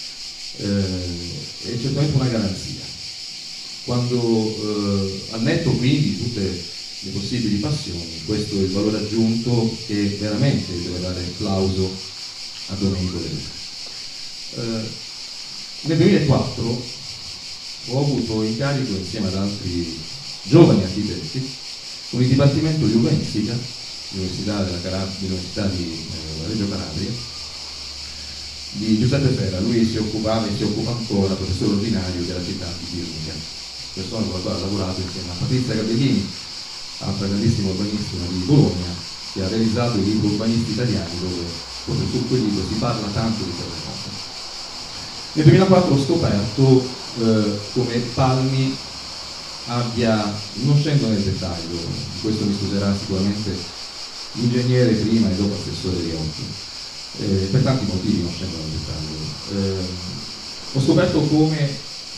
eh, è certamente una garanzia. Quando, eh, al netto quindi di tutte le possibili passioni, questo è il valore aggiunto che veramente deve dare applauso a Domenico De Luca. Eh, nel duemilaquattro ho avuto incarico insieme ad altri giovani architetti con il Dipartimento di Urbanistica Università della Calab- Università di eh, Reggio Calabria di Giuseppe Ferra. Lui si occupava e si occupa ancora professore ordinario della città di Birmingham, persona con la quale ha lavorato insieme a Patrizia Gabellini, altra grandissima urbanistica di Bologna, che ha realizzato i libri urbanisti italiani dove proprio su quel libro si parla tanto di terremoto. Nel duemilaquattro ho scoperto eh, come Palmi abbia, non scendo nel dettaglio, di questo mi scuserà sicuramente l'ingegnere prima e dopo assessore Riotto, eh, per tanti motivi non scendo nel dettaglio. Eh, ho scoperto come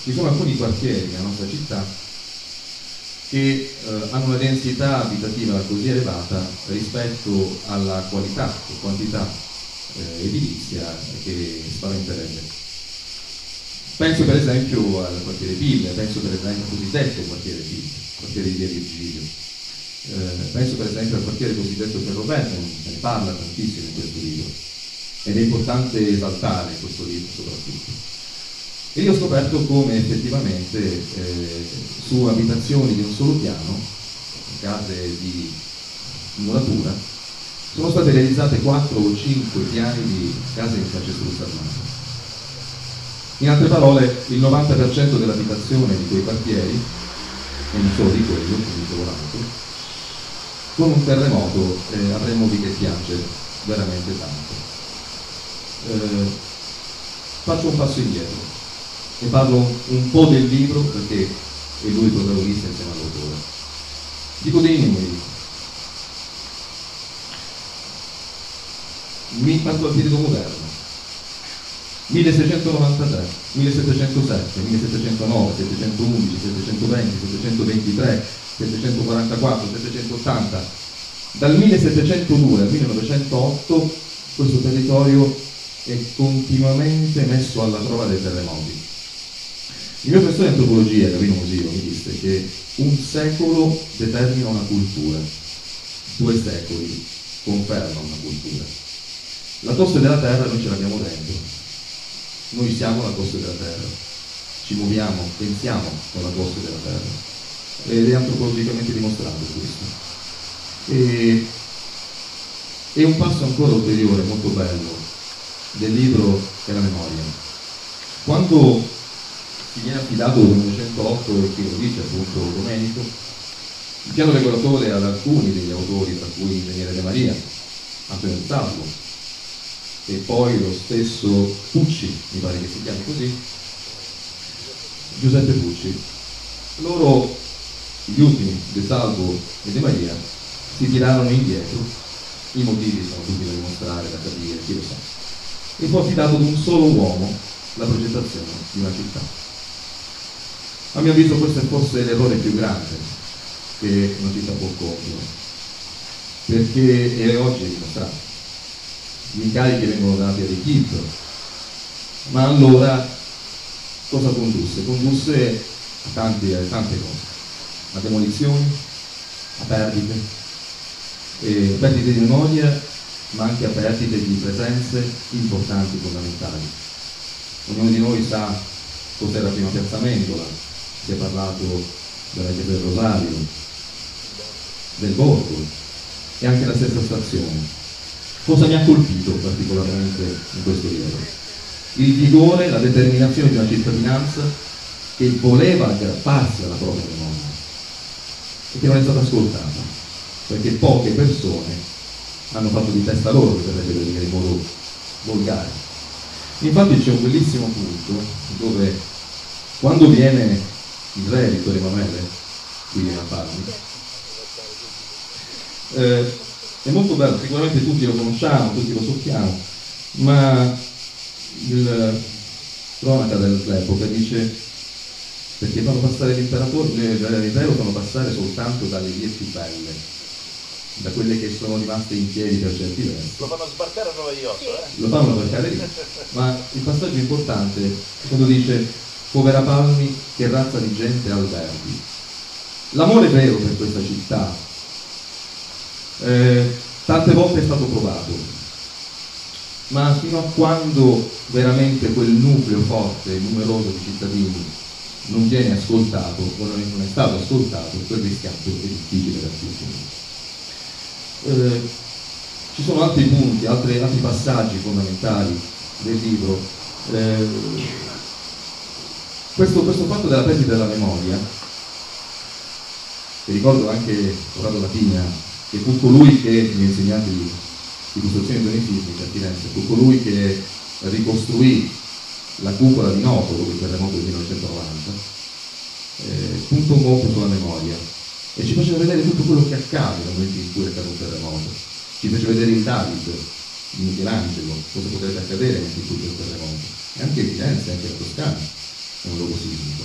ci sono alcuni quartieri nella nostra città che eh, hanno una densità abitativa così elevata rispetto alla qualità e quantità eh, edilizia che spaventerebbe. Penso per esempio al quartiere Pille, penso per esempio al cosiddetto quartiere Pille, quartiere di Via Virgilio, eh, penso per esempio al quartiere cosiddetto Ferroberto, se ne parla tantissimo in questo libro ed è importante esaltare questo libro soprattutto. E io ho scoperto come effettivamente eh, su abitazioni di un solo piano, case di muratura, sono state realizzate quattro o cinque piani di case in calcestruzzo armato. In altre parole, il novanta per cento dell'abitazione di quei quartieri, e non solo di quello, come dicevo l'altro, con un terremoto eh, avremmo di che piangere veramente tanto. Eh, faccio un passo indietro e parlo un po' del libro perché è lui il protagonista insieme all'autore. Dico dei numeri. Mi parto dal periodo moderno. milleseicentonovantatré, millesettecentosette, millesettecentonove, settecentoundici, settecentoventi, settecentoventitré, settecentoquarantaquattro, settecentottanta. Dal millesettecentodue al millenovecentootto questo territorio è continuamente messo alla prova dei terremoti. Il mio professore di antropologia, Gavino Musio, mi disse che un secolo determina una cultura, due secoli confermano una cultura. La costa della terra noi ce l'abbiamo dentro, noi siamo la costa della terra, ci muoviamo, pensiamo con la costa della terra ed è antropologicamente dimostrato questo. E, e un passo ancora ulteriore, molto bello, del libro è la memoria. Quando si viene affidato nel millenovecentootto, e qui lo dice appunto Domenico, il piano regolatore ad alcuni degli autori, tra cui l'ingegnere De Maria, Antonio Salvo, e poi lo stesso Pucci, mi pare che si chiami così, Giuseppe Pucci. Loro, gli ultimi, De Salvo e De Maria, si tirarono indietro, i motivi sono tutti da dimostrare, da capire, chi lo sa, e fu affidato ad un solo uomo la progettazione di una città. A mio avviso questo è forse l'errore più grande che una città può compiere, perché è oggi dimostrato. Gli incarichi vengono dati ad equip, ma allora cosa condusse? Condusse a, tanti, a tante cose, a demolizioni, a perdite, e perdite di memoria, ma anche a perdite di presenze importanti, fondamentali. Ognuno di noi sa cos'era prima Piazza Mendola, si è parlato della Chiesa del Rosario, del Borgo e anche la stessa stazione. Cosa mi ha colpito particolarmente in questo libro? Il vigore, la determinazione di una cittadinanza che voleva aggrapparsi alla propria memoria e che non è stata ascoltata, perché poche persone hanno fatto di testa loro, per dire in modo volgare. Infatti c'è un bellissimo punto dove, quando viene il re Vittorio Emanuele, qui viene a farmi, eh, è molto bello, sicuramente tutti lo conosciamo, tutti lo soffiamo, ma il cronaca dell'epoca dice perché fanno passare l'imperatore, l'imperatore lo fanno passare soltanto dalle vie più belle, da quelle che sono rimaste in piedi per certi versi. Lo fanno sbarcare a Nuova Iosso, eh? Lo fanno sbarcare lì, ma il passaggio importante è quando dice povera Palmi, che razza di gente alberghi. L'amore vero per questa città eh, tante volte è stato provato, ma fino a quando veramente quel nucleo forte e numeroso di cittadini non viene ascoltato o non è stato ascoltato, quel riscatto è difficile da tutti. Eh, ci sono altri punti, altri, altri passaggi fondamentali del libro. Eh, questo, questo fatto della perdita della memoria, che ricordo anche Corrado Latina, che fu colui che, gli insegnanti di, di costruzione bionistica a Firenze, fu colui che ricostruì la cupola di Noto dopo il terremoto del millenovecentonovanta, eh, puntò molto sulla memoria e ci faceva vedere tutto quello che accade nel momento in cui è caduto un terremoto. Ci fece vedere il David di Michelangelo, cosa potrebbe accadere nel momento in cui c'è un terremoto, e anche Firenze, anche la Toscana. è un luogo sismico.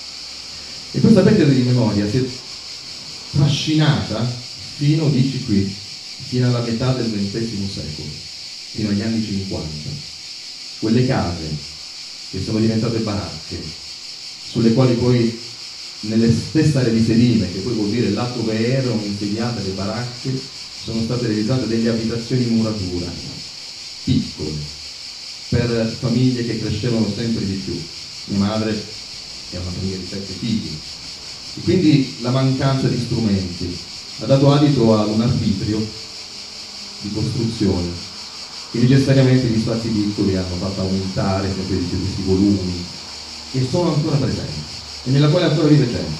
E questa perdita di memoria si è trascinata fino, dici qui, fino alla metà del ventesimo secolo, fino agli anni cinquanta. Quelle case che sono diventate baracche, sulle quali poi nelle stesse aree di sedime, che poi vuol dire là dove erano insediate le baracche, sono state realizzate delle abitazioni in muratura, piccole, per famiglie che crescevano sempre di più. Mia madre è una famiglia di sette figli, e quindi la mancanza di strumenti ha dato adito a un arbitrio di costruzione che necessariamente gli spazi piccoli hanno fatto aumentare sempre di più questi volumi, che sono ancora presenti e nella quale ancora vive gente.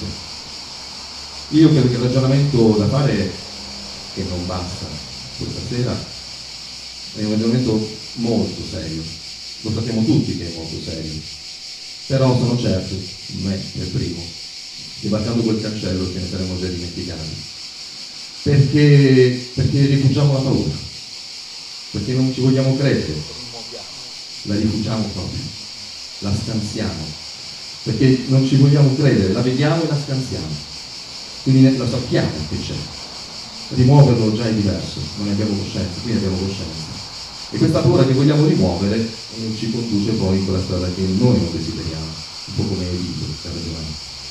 Io credo che il ragionamento da fare è che non basta questa sera, è un ragionamento molto serio, lo sappiamo tutti che è molto serio, però sono certo, me per primo, che varcando quel cancello ce ne saremmo già dimenticati, perché, perché rifugiamo la paura, perché non ci vogliamo credere, la rifugiamo proprio, la scansiamo, perché non ci vogliamo credere, la vediamo e la scansiamo, quindi la sappiamo che c'è. Rimuoverlo già è diverso, non ne abbiamo coscienza, quindi abbiamo coscienza. E questa paura che vogliamo rimuovere eh, ci conduce poi in quella strada che noi non desideriamo, un po' come Edipo, per ragionare.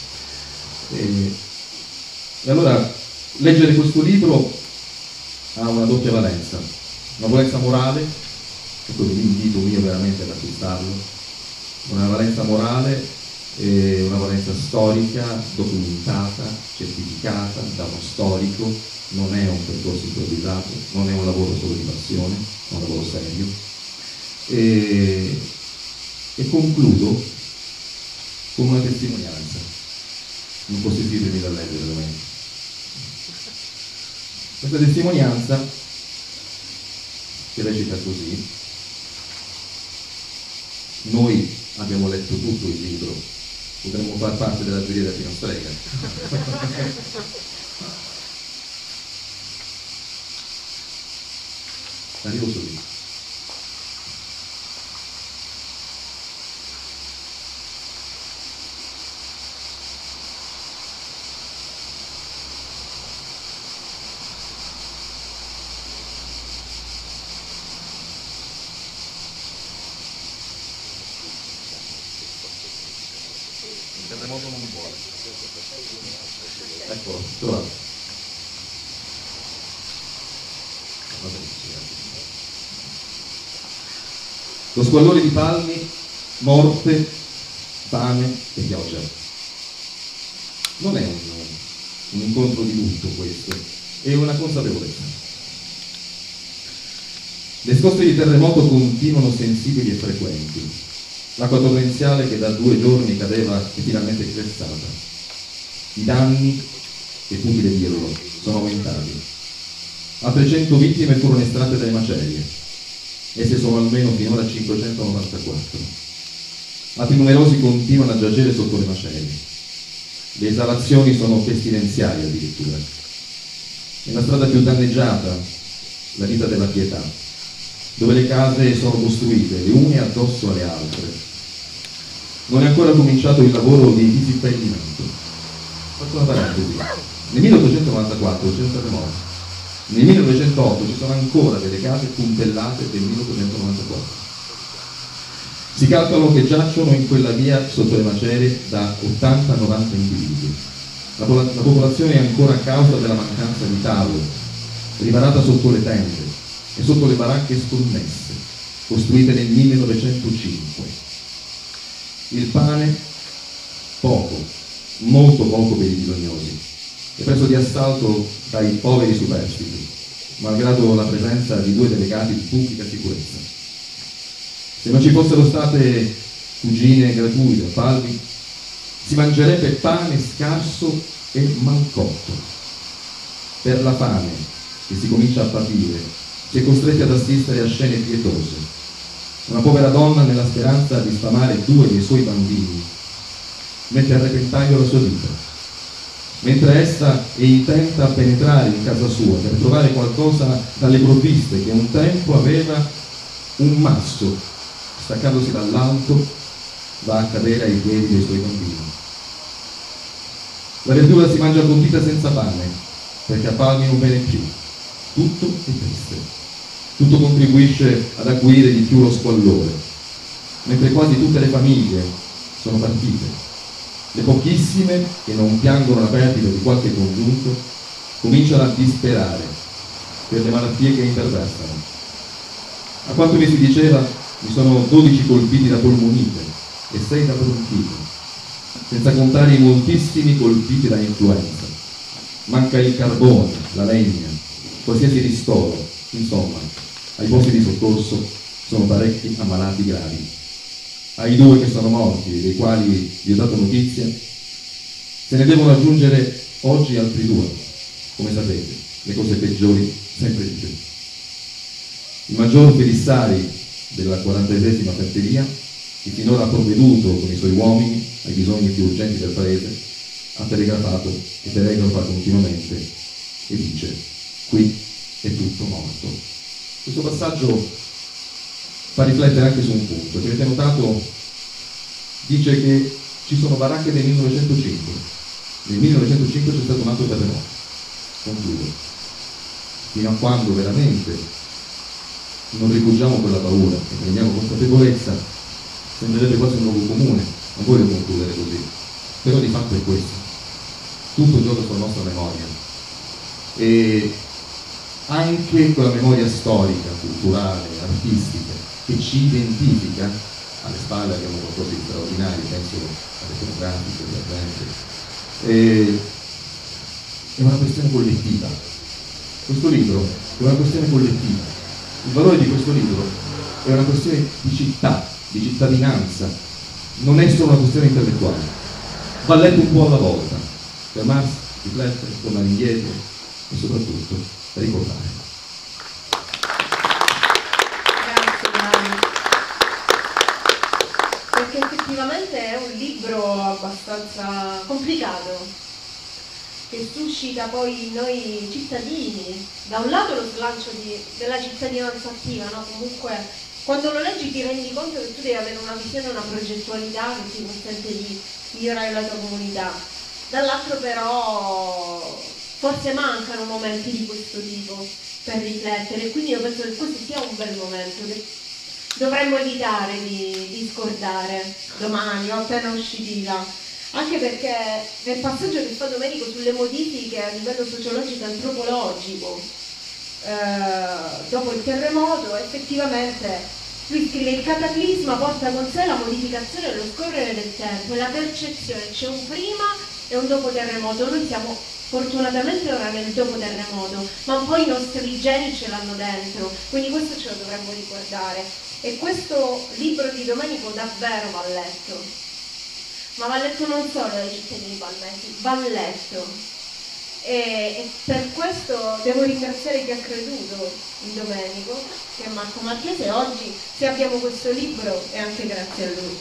E, e allora leggere questo libro ha una doppia valenza, una valenza morale, e quindi vi invito io veramente ad acquistarlo, una valenza morale e una valenza storica, documentata, certificata da uno storico. Non è un percorso improvvisato, non è un lavoro solo di passione, è un lavoro serio. E, e concludo con una testimonianza. Non costituirmi da leggere veramente. Questa testimonianza, che recita così: noi abbiamo letto tutto il libro, potremmo far parte della giuria da Pino Strega. Arrivo subito. Il terremoto non vuole. Eccolo, trovato. Lo squallore di palmi, morte, fame e pioggia. Non è un, un incontro di lutto questo, è una consapevolezza. Le scosse di terremoto continuano sensibili e frequenti. L'acqua torrenziale che da due giorni cadeva è finalmente cessata. I danni, è futile dirlo, sono aumentati. Altre cento vittime furono estratte dalle macerie. Esse sono almeno finora cinquecentonovantaquattro. Altri numerosi continuano a giacere sotto le macerie. Le esalazioni sono pestilenziali addirittura. Nella strada più danneggiata, la vita della pietà, dove le case sono costruite le une addosso alle altre. Non è ancora cominciato il lavoro di disinpellimento. Faccio una parentesi. Nel milleottocentonovantaquattro c'è un terremoto. Nel millenovecentotto ci sono ancora delle case puntellate del milleottocentonovantaquattro. Si calcolano che giacciono in quella via sotto le macerie da ottanta a novanta individui. La, la popolazione è ancora a causa della mancanza di tavole, riparata sotto le tende e sotto le baracche sconnesse, costruite nel millenovecentocinque. Il pane, poco, molto poco per i bisognosi, è preso di assalto dai poveri superstiti, malgrado la presenza di due delegati di pubblica sicurezza. Se non ci fossero state cugine gratuite o palmi, si mangerebbe pane scarso e malcotto. Per la fame che si comincia a patire, si è costretti ad assistere a scene pietose. Una povera donna, nella speranza di sfamare due dei suoi bambini, mette a repentaglio la sua vita. Mentre essa è intenta a penetrare in casa sua per trovare qualcosa dalle provviste che un tempo aveva un masso, staccandosi dall'alto, va a cadere ai piedi dei suoi bambini. La verdura si mangia condita senza pane, perché a palmi non bene più. Tutto è triste. Tutto contribuisce ad acuire di più lo squallore, mentre quasi tutte le famiglie sono partite. Le pochissime che non piangono la perdita di qualche congiunto cominciano a disperare per le malattie che imperversano. A quanto mi si diceva, vi sono dodici colpiti da polmonite e sei da bronchite, senza contare i moltissimi colpiti da influenza. Manca il carbone, la legna, qualsiasi ristoro, insomma, ai posti di soccorso sono parecchi ammalati gravi. Ai due che sono morti, dei quali vi ho dato notizia, se ne devono aggiungere oggi altri due. Come sapete, le cose peggiori sempre di più. Il maggior Pelissari della quarantaesima Fanteria, che finora ha provveduto con i suoi uomini ai bisogni più urgenti del paese, ha telegrafato e telegrafa continuamente e dice: qui è tutto morto. Questo passaggio fa riflettere anche su un punto. Se avete notato, dice che ci sono baracche del millenovecentocinque. Nel millenovecentocinque c'è stato un altro terremoto. Concludo. Fino a quando veramente non rifugiamo quella paura e prendiamo consapevolezza, sembrerebbe quasi un luogo comune. Non voglio concludere così, però di fatto è questo. Tutto gioca sulla nostra memoria e anche quella memoria storica, culturale, artistica che ci identifica. Alle spalle abbiamo qualcosa di straordinario, penso alle fotografiche, per esempio. È una questione collettiva. Questo libro è una questione collettiva. Il valore di questo libro è una questione di città, di cittadinanza, non è solo una questione intellettuale. Va letto un po' alla volta, fermarsi, riflettere, tornare indietro e soprattutto ricordare. Grazie Gianni. Perché effettivamente è un libro abbastanza complicato, che suscita poi in noi cittadini, da un lato lo slancio di, della cittadinanza attiva, no? Comunque quando lo leggi ti rendi conto che tu devi avere una visione, una progettualità che ti consente di migliorare la tua comunità. Dall'altro però forse mancano momenti di questo tipo per riflettere, quindi io penso che questo sia un bel momento che dovremmo evitare di, di scordare domani o appena usciti là. Anche perché nel passaggio che fa Domenico sulle modifiche a livello sociologico e antropologico eh, dopo il terremoto, effettivamente lui scrive: il cataclisma porta con sé la modificazione dello scorrere del tempo e la percezione, c'è un prima e un dopo terremoto. Noi siamo fortunatamente ora nel dopo terremoto, ma poi i nostri geni ce l'hanno dentro, quindi questo ce lo dovremmo ricordare. E questo libro di Domenico davvero va letto. Ma va letto non solo dai cittadini palmesi, va letto. E, e per questo devo ringraziare chi ha creduto in Domenico, che è Marco Marchese. Oggi, se abbiamo questo libro, è anche grazie a lui.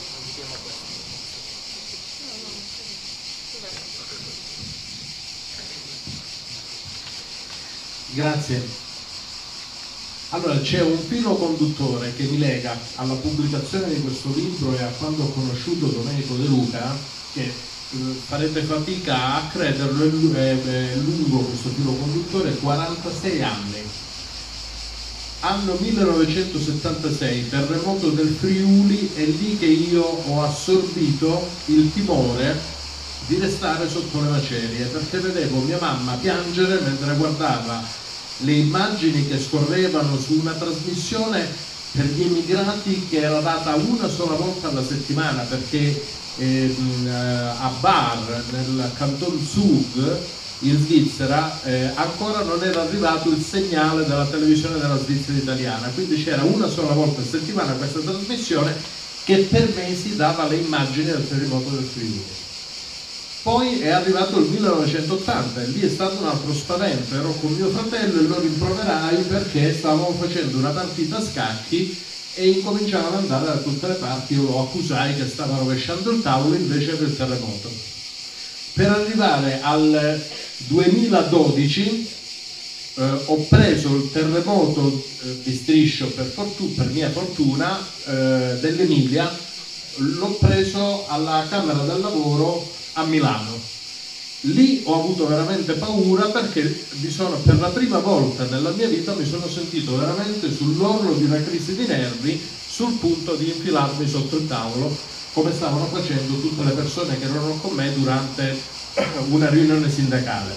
Grazie. Allora, c'è un filo conduttore che mi lega alla pubblicazione di questo libro e a quando ho conosciuto Domenico De Luca, che eh, farete fatica a crederlo, è, è lungo questo filo conduttore, quarantasei anni. Anno millenovecentosettantasei, terremoto del Friuli, è lì che io ho assorbito il timore di restare sotto le macerie, perché vedevo mia mamma piangere mentre guardava le immagini che scorrevano su una trasmissione per gli immigrati che era data una sola volta alla settimana, perché eh, a Bar, nel Canton Zug, in Svizzera, eh, ancora non era arrivato il segnale della televisione della Svizzera italiana, quindi c'era una sola volta a settimana questa trasmissione che per mesi dava le immagini del terremoto del Friuli. Poi è arrivato il millenovecentottanta e lì è stato un altro spavento. Ero con mio fratello e lo rimproverai perché stavamo facendo una partita a scacchi e incominciavano ad andare da tutte le parti. Io lo accusai che stava rovesciando il tavolo invece del terremoto. Per arrivare al duemiladodici eh, ho preso il terremoto eh, di striscio per, fortuna, per mia fortuna eh, dell'Emilia, l'ho preso alla Camera del Lavoro a Milano. Lì ho avuto veramente paura perché mi sono, per la prima volta nella mia vita mi sono sentito veramente sull'orlo di una crisi di nervi, sul punto di infilarmi sotto il tavolo, come stavano facendo tutte le persone che erano con me durante una riunione sindacale.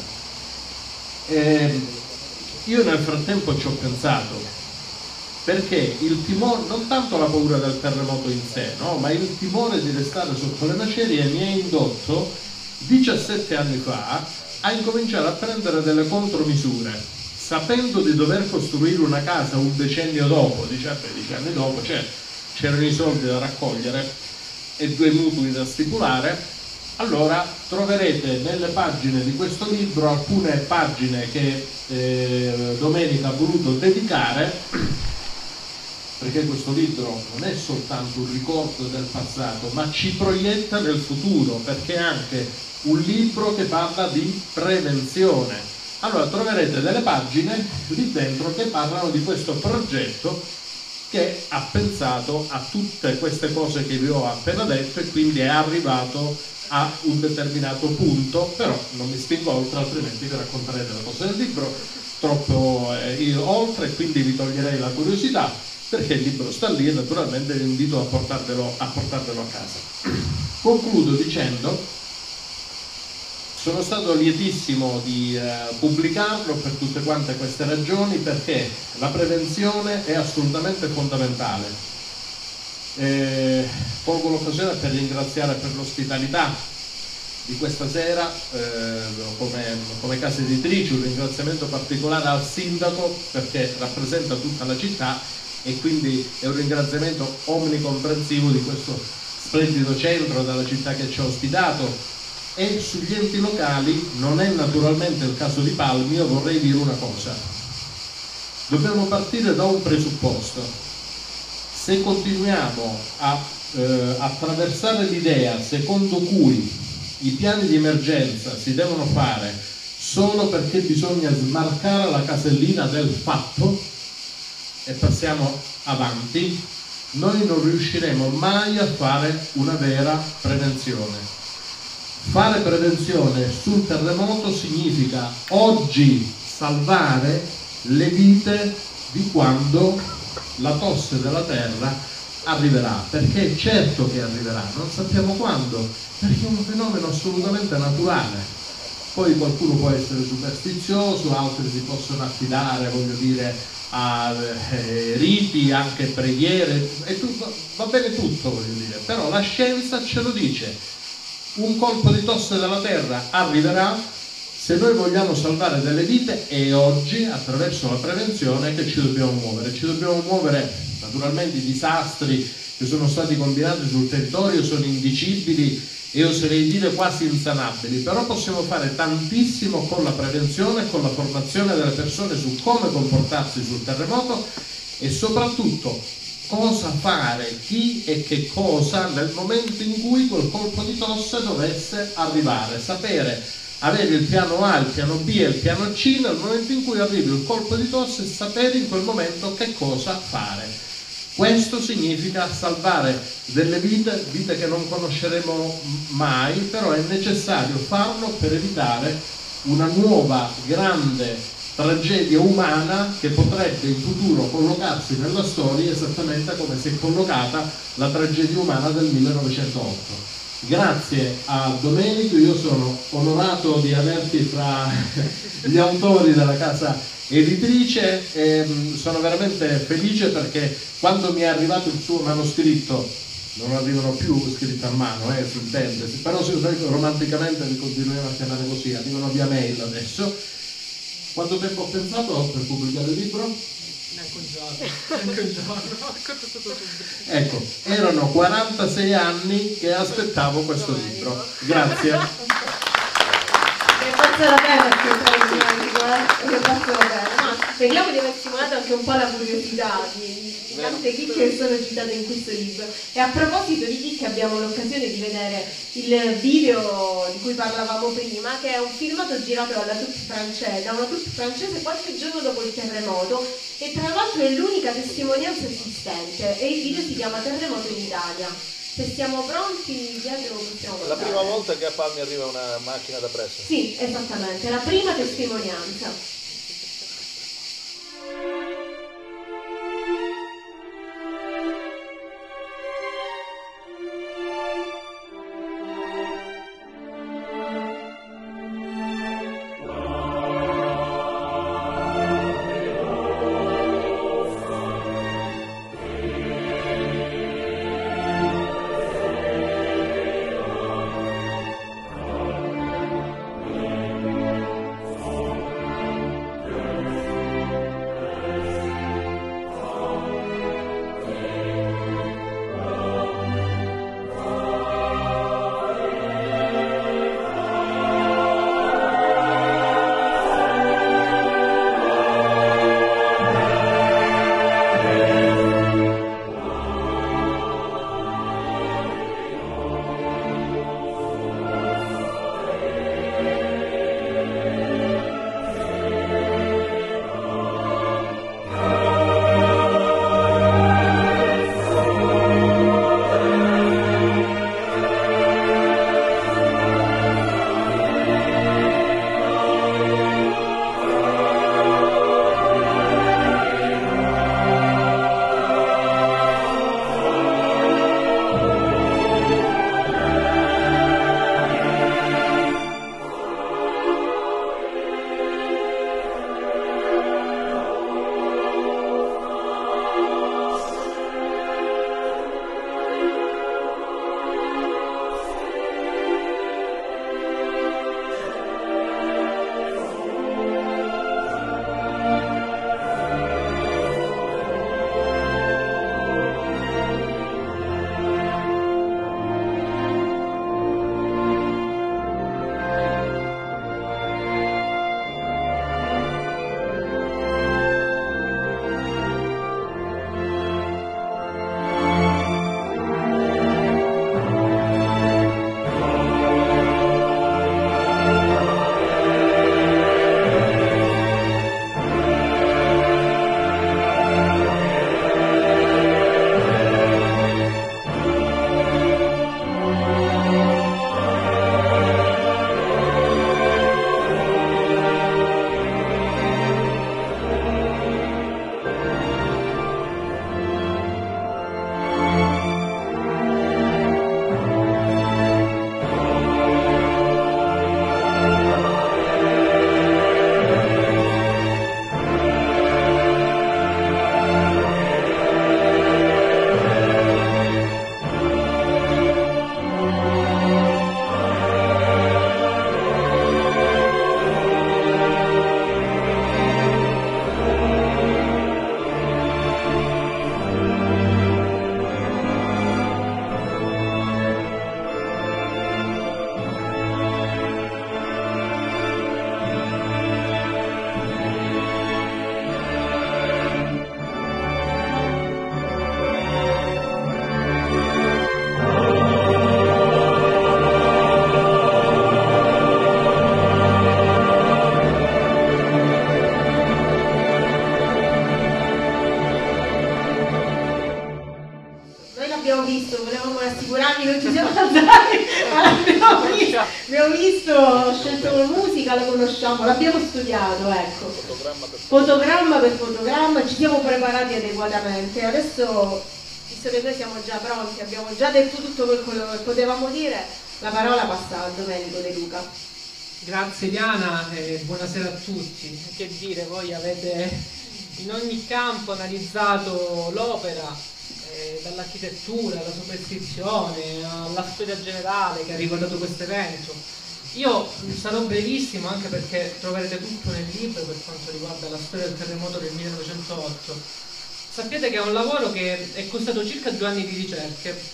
E io nel frattempo ci ho pensato, perché il timore, non tanto la paura del terremoto in sé, no? Ma il timore di restare sotto le macerie mi ha indotto diciassette anni fa a incominciare a prendere delle contromisure, sapendo di dover costruire una casa un decennio dopo, diciannove anni dopo, cioè c'erano i soldi da raccogliere e due mutui da stipulare. Allora troverete nelle pagine di questo libro alcune pagine che eh, Domenica ha voluto dedicare, perché questo libro non è soltanto un ricordo del passato, ma ci proietta nel futuro, perché è anche un libro che parla di prevenzione. Allora troverete delle pagine lì dentro che parlano di questo progetto che ha pensato a tutte queste cose che vi ho appena detto e quindi è arrivato a un determinato punto, però non mi spingo oltre, altrimenti vi racconterei delle cose del libro troppo eh, oltre, quindi vi toglierei la curiosità, perché il libro sta lì e naturalmente vi invito a portarvelo a, portarvelo a casa. Concludo dicendo: sono stato lietissimo di eh, pubblicarlo per tutte quante queste ragioni, perché la prevenzione è assolutamente fondamentale. Eh, colgo l'occasione per ringraziare per l'ospitalità di questa sera, eh, come, come casa editrice, un ringraziamento particolare al sindaco perché rappresenta tutta la città e quindi è un ringraziamento omnicomprensivo di questo splendido centro della città che ci ha ospitato. E sugli enti locali non è naturalmente il caso di Palmi, io vorrei dire una cosa: dobbiamo partire da un presupposto. Se continuiamo a eh, attraversare l'idea secondo cui i piani di emergenza si devono fare solo perché bisogna smarcare la casellina del fatto e passiamo avanti, noi non riusciremo mai a fare una vera prevenzione. Fare prevenzione sul terremoto significa oggi salvare le vite di quando la tosse della terra arriverà, perché è certo che arriverà, non sappiamo quando, perché è un fenomeno assolutamente naturale. Poi qualcuno può essere superstizioso, altri si possono affidare, voglio dire, a eh, riti, anche preghiere, e tutto, va bene tutto, voglio dire, però la scienza ce lo dice. Un colpo di tosse della terra arriverà, se noi vogliamo salvare delle vite è oggi, attraverso la prevenzione, che ci dobbiamo muovere. Ci dobbiamo muovere, naturalmente i disastri che sono stati combinati sul territorio sono indicibili e oserei dire quasi insanabili, però possiamo fare tantissimo con la prevenzione e con la formazione delle persone su come comportarsi sul terremoto e soprattutto cosa fare, chi e che cosa nel momento in cui quel colpo di tosse dovesse arrivare, sapere, avere il piano A, il piano B e il piano C nel momento in cui arrivi il colpo di tosse e sapere in quel momento che cosa fare. Questo significa salvare delle vite, vite che non conosceremo mai, però è necessario farlo per evitare una nuova grande tragedia umana che potrebbe in futuro collocarsi nella storia esattamente come si è collocata la tragedia umana del millenovecentootto. Grazie a Domenico, io sono onorato di averti fra gli autori della casa editrice e sono veramente felice perché quando mi è arrivato il suo manoscritto, non arrivano più scritti a mano, eh, si intende, però se romanticamente li continuiamo a chiamare così, arrivano via mail adesso. Quanto tempo ho pensato per pubblicare il libro? Neanche un giorno. Neanche un giorno. Ecco, erano quarantasei anni che aspettavo questo libro. Grazie. Che passa la pena che passa la pena. Speriamo di aver stimolato anche un po' la curiosità di, di tante chicche che sono citate in questo libro. E a proposito di chicche abbiamo l'occasione di vedere il video di cui parlavamo prima, che è un filmato girato dalla troupe francese, da una troupe francese qualche giorno dopo il terremoto, e tra l'altro è l'unica testimonianza esistente, e il video si chiama Terremoto in Italia. Se siamo pronti, dietro possiamo È la guardare. prima volta che a Palmi arriva una macchina da presso. Sì, esattamente, è la prima testimonianza. abbiamo visto, ho scelto musica, la conosciamo, l'abbiamo studiato, ecco. Fotogramma per Fotogramma per fotogramma, ci siamo preparati adeguatamente. Adesso, visto che noi siamo già pronti, abbiamo già detto tutto quello che potevamo dire, la parola passa a Domenico De Luca. Grazie Diana e buonasera a tutti. Che dire, voi avete in ogni campo analizzato l'opera, eh, dall'architettura alla superstizione, alla storia generale che ha riguardato questo evento. Io sarò brevissimo anche perché troverete tutto nel libro per quanto riguarda la storia del terremoto del millenovecentootto. Sappiate che è un lavoro che è costato circa due anni di ricerche.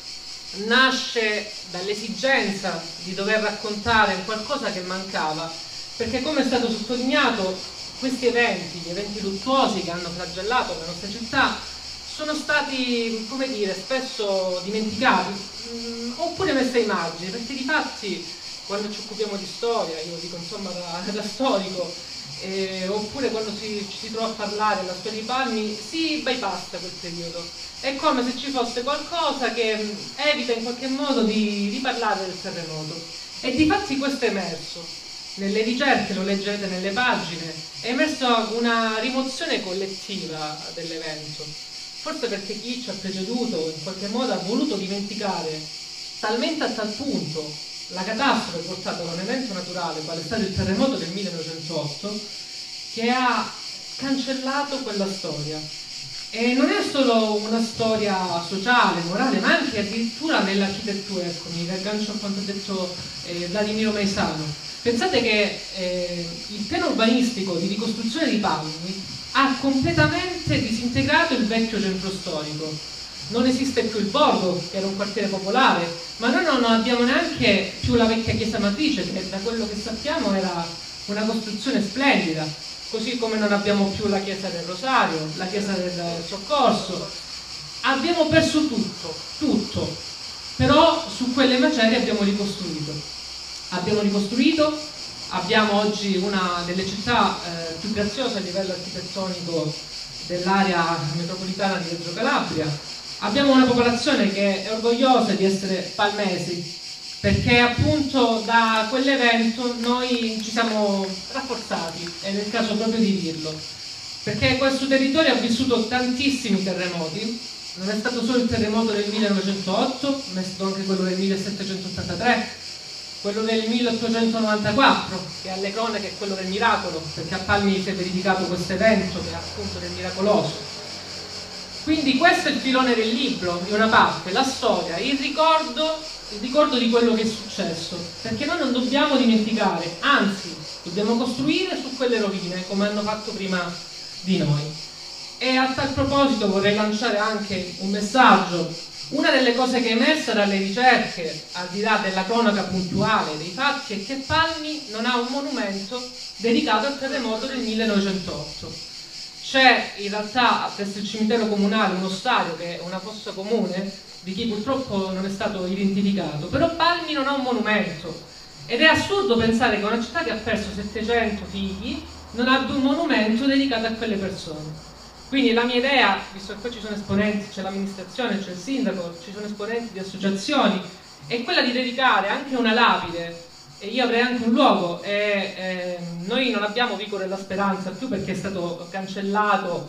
Nasce dall'esigenza di dover raccontare qualcosa che mancava, perché come è stato sottolineato, questi eventi, gli eventi luttuosi che hanno flagellato la nostra città, sono stati, come dire, spesso dimenticati, mh, oppure messi ai margini, perché difatti quando ci occupiamo di storia, io dico insomma da, da storico, eh, oppure quando si, ci si trova a parlare della storia di Palmi, si bypassa quel periodo. È come se ci fosse qualcosa che mh, evita in qualche modo di, di parlare del terremoto. E difatti questo è emerso. Nelle ricerche, lo leggete nelle pagine, è emersa una rimozione collettiva dell'evento. Forse perché chi ci ha preceduto in qualche modo ha voluto dimenticare talmente a tal punto la catastrofe portata da un evento naturale quale è stato il terremoto del millenovecentootto, che ha cancellato quella storia. E non è solo una storia sociale, morale, ma anche addirittura nell'architettura. Ecco, mi riaggancio a quanto ha detto eh, Vladimiro Meisano. Pensate che eh, il piano urbanistico di ricostruzione di Palmi ha completamente disintegrato il vecchio centro storico. Non esiste più il borgo, che era un quartiere popolare, ma noi non abbiamo neanche più la vecchia chiesa matrice, che da quello che sappiamo era una costruzione splendida, così come non abbiamo più la chiesa del Rosario, la chiesa del Soccorso. Abbiamo perso tutto, tutto, però su quelle macerie abbiamo ricostruito. Abbiamo ricostruito, abbiamo oggi una delle città eh, più graziose a livello architettonico dell'area metropolitana di Reggio Calabria. Abbiamo una popolazione che è orgogliosa di essere palmesi, perché appunto da quell'evento noi ci siamo rafforzati, ed è il caso proprio di dirlo, perché questo territorio ha vissuto tantissimi terremoti. Non è stato solo il terremoto del millenovecentootto, ma è stato anche quello del millesettecentottantatré, quello del milleottocentonovantaquattro, che alle cronache è quello del miracolo, perché a Palmi si è verificato questo evento che è appunto del miracoloso. Quindi questo è il filone del libro, di una parte, la storia, il ricordo, il ricordo di quello che è successo, perché noi non dobbiamo dimenticare, anzi, dobbiamo costruire su quelle rovine, come hanno fatto prima di noi. E a tal proposito vorrei lanciare anche un messaggio. Una delle cose che è emersa dalle ricerche, al di là della cronaca puntuale dei fatti, è che Palmi non ha un monumento dedicato al terremoto del millenovecentootto. C'è in realtà presso il cimitero comunale uno stadio che è una fossa comune di chi purtroppo non è stato identificato, però Palmi non ha un monumento ed è assurdo pensare che una città che ha perso settecento figli non abbia un monumento dedicato a quelle persone. Quindi la mia idea, visto che qui ci sono esponenti, c'è l'amministrazione, c'è il sindaco, ci sono esponenti di associazioni, è quella di dedicare anche una lapide. E io avrei anche un luogo, e eh, noi non abbiamo Vico della Speranza più perché è stato cancellato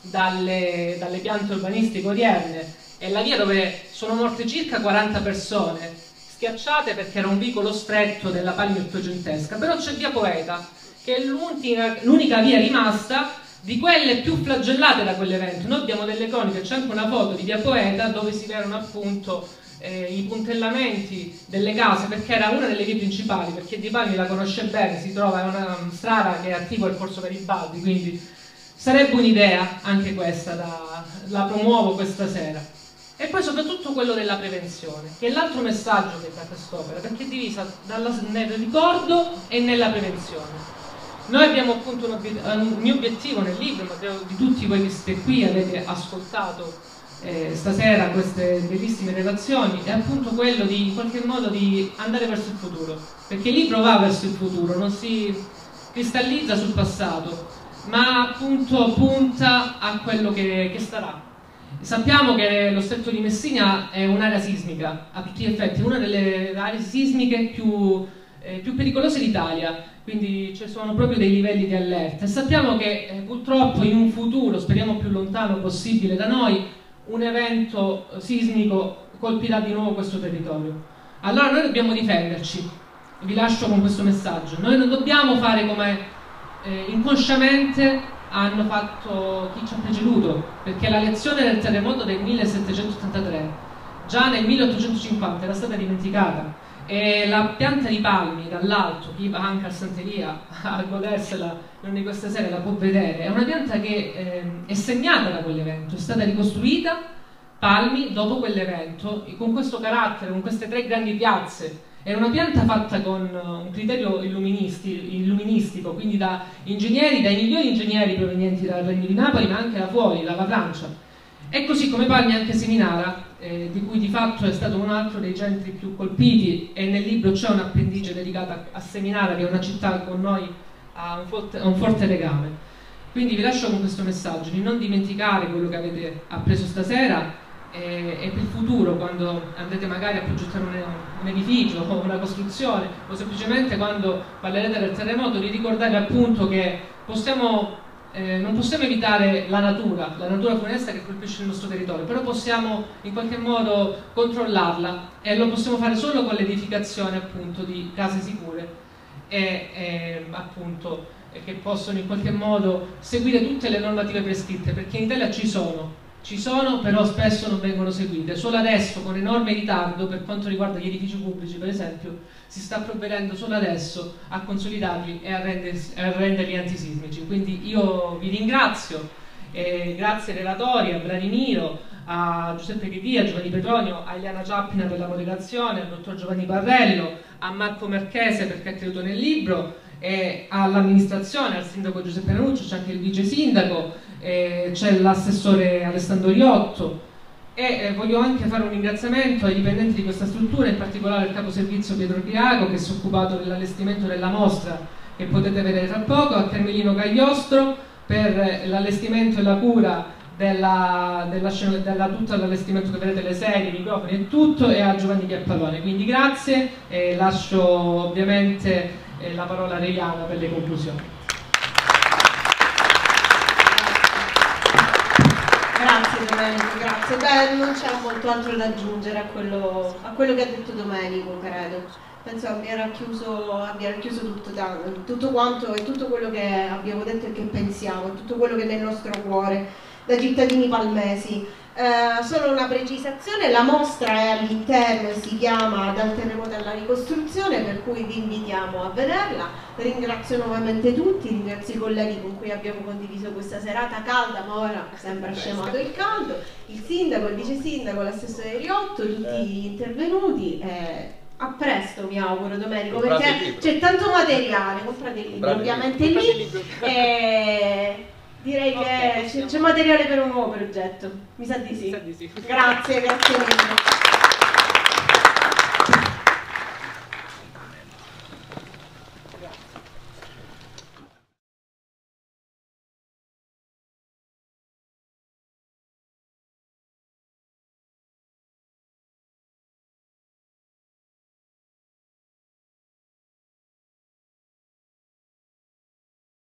dalle, dalle piante urbanistiche odierne, è la via dove sono morte circa quaranta persone, schiacciate perché era un vicolo stretto della Palmi ottocentesca, però c'è via Poeta, che è l'unica via rimasta di quelle più flagellate da quell'evento. Noi abbiamo delle croniche, c'è anche una foto di via Poeta dove si vedono appunto Eh, i puntellamenti delle case, perché era una delle vie principali, perché Di Palmi la conosce bene, si trova in una strada che è attiva il Corso Garibaldi, quindi sarebbe un'idea anche questa, da, la promuovo questa sera. E poi soprattutto quello della prevenzione, che è l'altro messaggio che da quest'opera, perché è divisa dalla, nel ricordo e nella prevenzione. Noi abbiamo appunto un, obiet un mio obiettivo nel libro, ma credo di tutti voi che siete qui avete ascoltato Eh, stasera queste bellissime relazioni, è appunto quello di in qualche modo di andare verso il futuro, perché il libro va verso il futuro, non si cristallizza sul passato, ma appunto punta a quello che, che sarà. Sappiamo che lo stretto di Messina è un'area sismica, a tutti gli effetti, una delle aree sismiche più, eh, più pericolose d'Italia, quindi ci sono proprio dei livelli di allerta, e sappiamo che eh, purtroppo in un futuro, speriamo più lontano possibile da noi, un evento sismico colpirà di nuovo questo territorio. Allora noi dobbiamo difenderci. Vi lascio con questo messaggio. Noi non dobbiamo fare come eh, inconsciamente hanno fatto chi ci ha preceduto, perché la lezione del terremoto del millesettecentottantatré già nel milleottocentocinquanta era stata dimenticata, e la pianta di Palmi dall'alto, chi va anche a Santeria a godersela in una di queste sere la può vedere, è una pianta che eh, è segnata da quell'evento, è stata ricostruita Palmi dopo quell'evento con questo carattere, con queste tre grandi piazze. È una pianta fatta con un criterio illuministico, quindi da ingegneri, dai migliori ingegneri provenienti dal Regno di Napoli, ma anche da fuori, dalla Francia. E così come Palmi anche Seminara, eh, di cui di fatto è stato un altro dei centri più colpiti, e nel libro c'è un appendice dedicata a Seminara, che è una città con noi ha un forte, un forte legame. Quindi vi lascio con questo messaggio di non dimenticare quello che avete appreso stasera e, e per il futuro, quando andrete magari a progettare un, un edificio o una costruzione, o semplicemente quando parlerete del terremoto, di ricordare appunto che possiamo, eh, non possiamo evitare la natura, la natura funesta che colpisce il nostro territorio, però possiamo in qualche modo controllarla, e lo possiamo fare solo con l'edificazione appunto di case sicure e, e appunto che possono in qualche modo seguire tutte le normative prescritte, perché in Italia ci sono, ci sono, però spesso non vengono seguite. Solo adesso, con enorme ritardo, per quanto riguarda gli edifici pubblici per esempio, si sta provvedendo solo adesso a consolidarli e a, rendersi, a renderli antisismici. Quindi io vi ringrazio, eh, grazie ai relatori, a Vladimiro, a Giuseppe Chedì, a Giovanni Petronio, a Eliana Ciappina per la moderazione, al dottor Giovanni Parrello, a Marco Marchese perché ha creduto nel libro, e all'amministrazione, al sindaco Giuseppe Ranuccio, c'è anche il vice sindaco, eh, c'è l'assessore Alessandro Riotto, e eh, voglio anche fare un ringraziamento ai dipendenti di questa struttura, in particolare al capo servizio Pietro Briaco, che si è occupato dell'allestimento della mostra che potete vedere tra poco, a Carmelino Cagliostro per l'allestimento e la cura della, della, della tutto l'allestimento che vedete, le serie, i microfoni e tutto, e a Giovanni Chiappallone. Quindi grazie, e lascio ovviamente eh, la parola a Reiana per le conclusioni. Grazie Domenico, grazie. Beh, non c'è molto altro da aggiungere a quello, a quello che ha detto Domenico, credo. Penso abbia racchiuso, abbia racchiuso tutto, da, tutto quanto e tutto quello che abbiamo detto e che pensiamo, tutto quello che è nel nostro cuore da cittadini palmesi. Eh, solo una precisazione: la mostra è all'interno e si chiama Dal terremoto alla ricostruzione, per cui vi invitiamo a vederla. Ringrazio nuovamente tutti, ringrazio i colleghi con cui abbiamo condiviso questa serata calda, ma ora sembra scemato il caldo, il sindaco, il vice sindaco, l'assessore Riotto, tutti gli intervenuti. Eh, a presto, mi auguro, Domenico, perché c'è tanto materiale. Comprate il libro, ovviamente lì. E direi che c'è materiale per un nuovo progetto. Mi sa di sì. Grazie, grazie mille.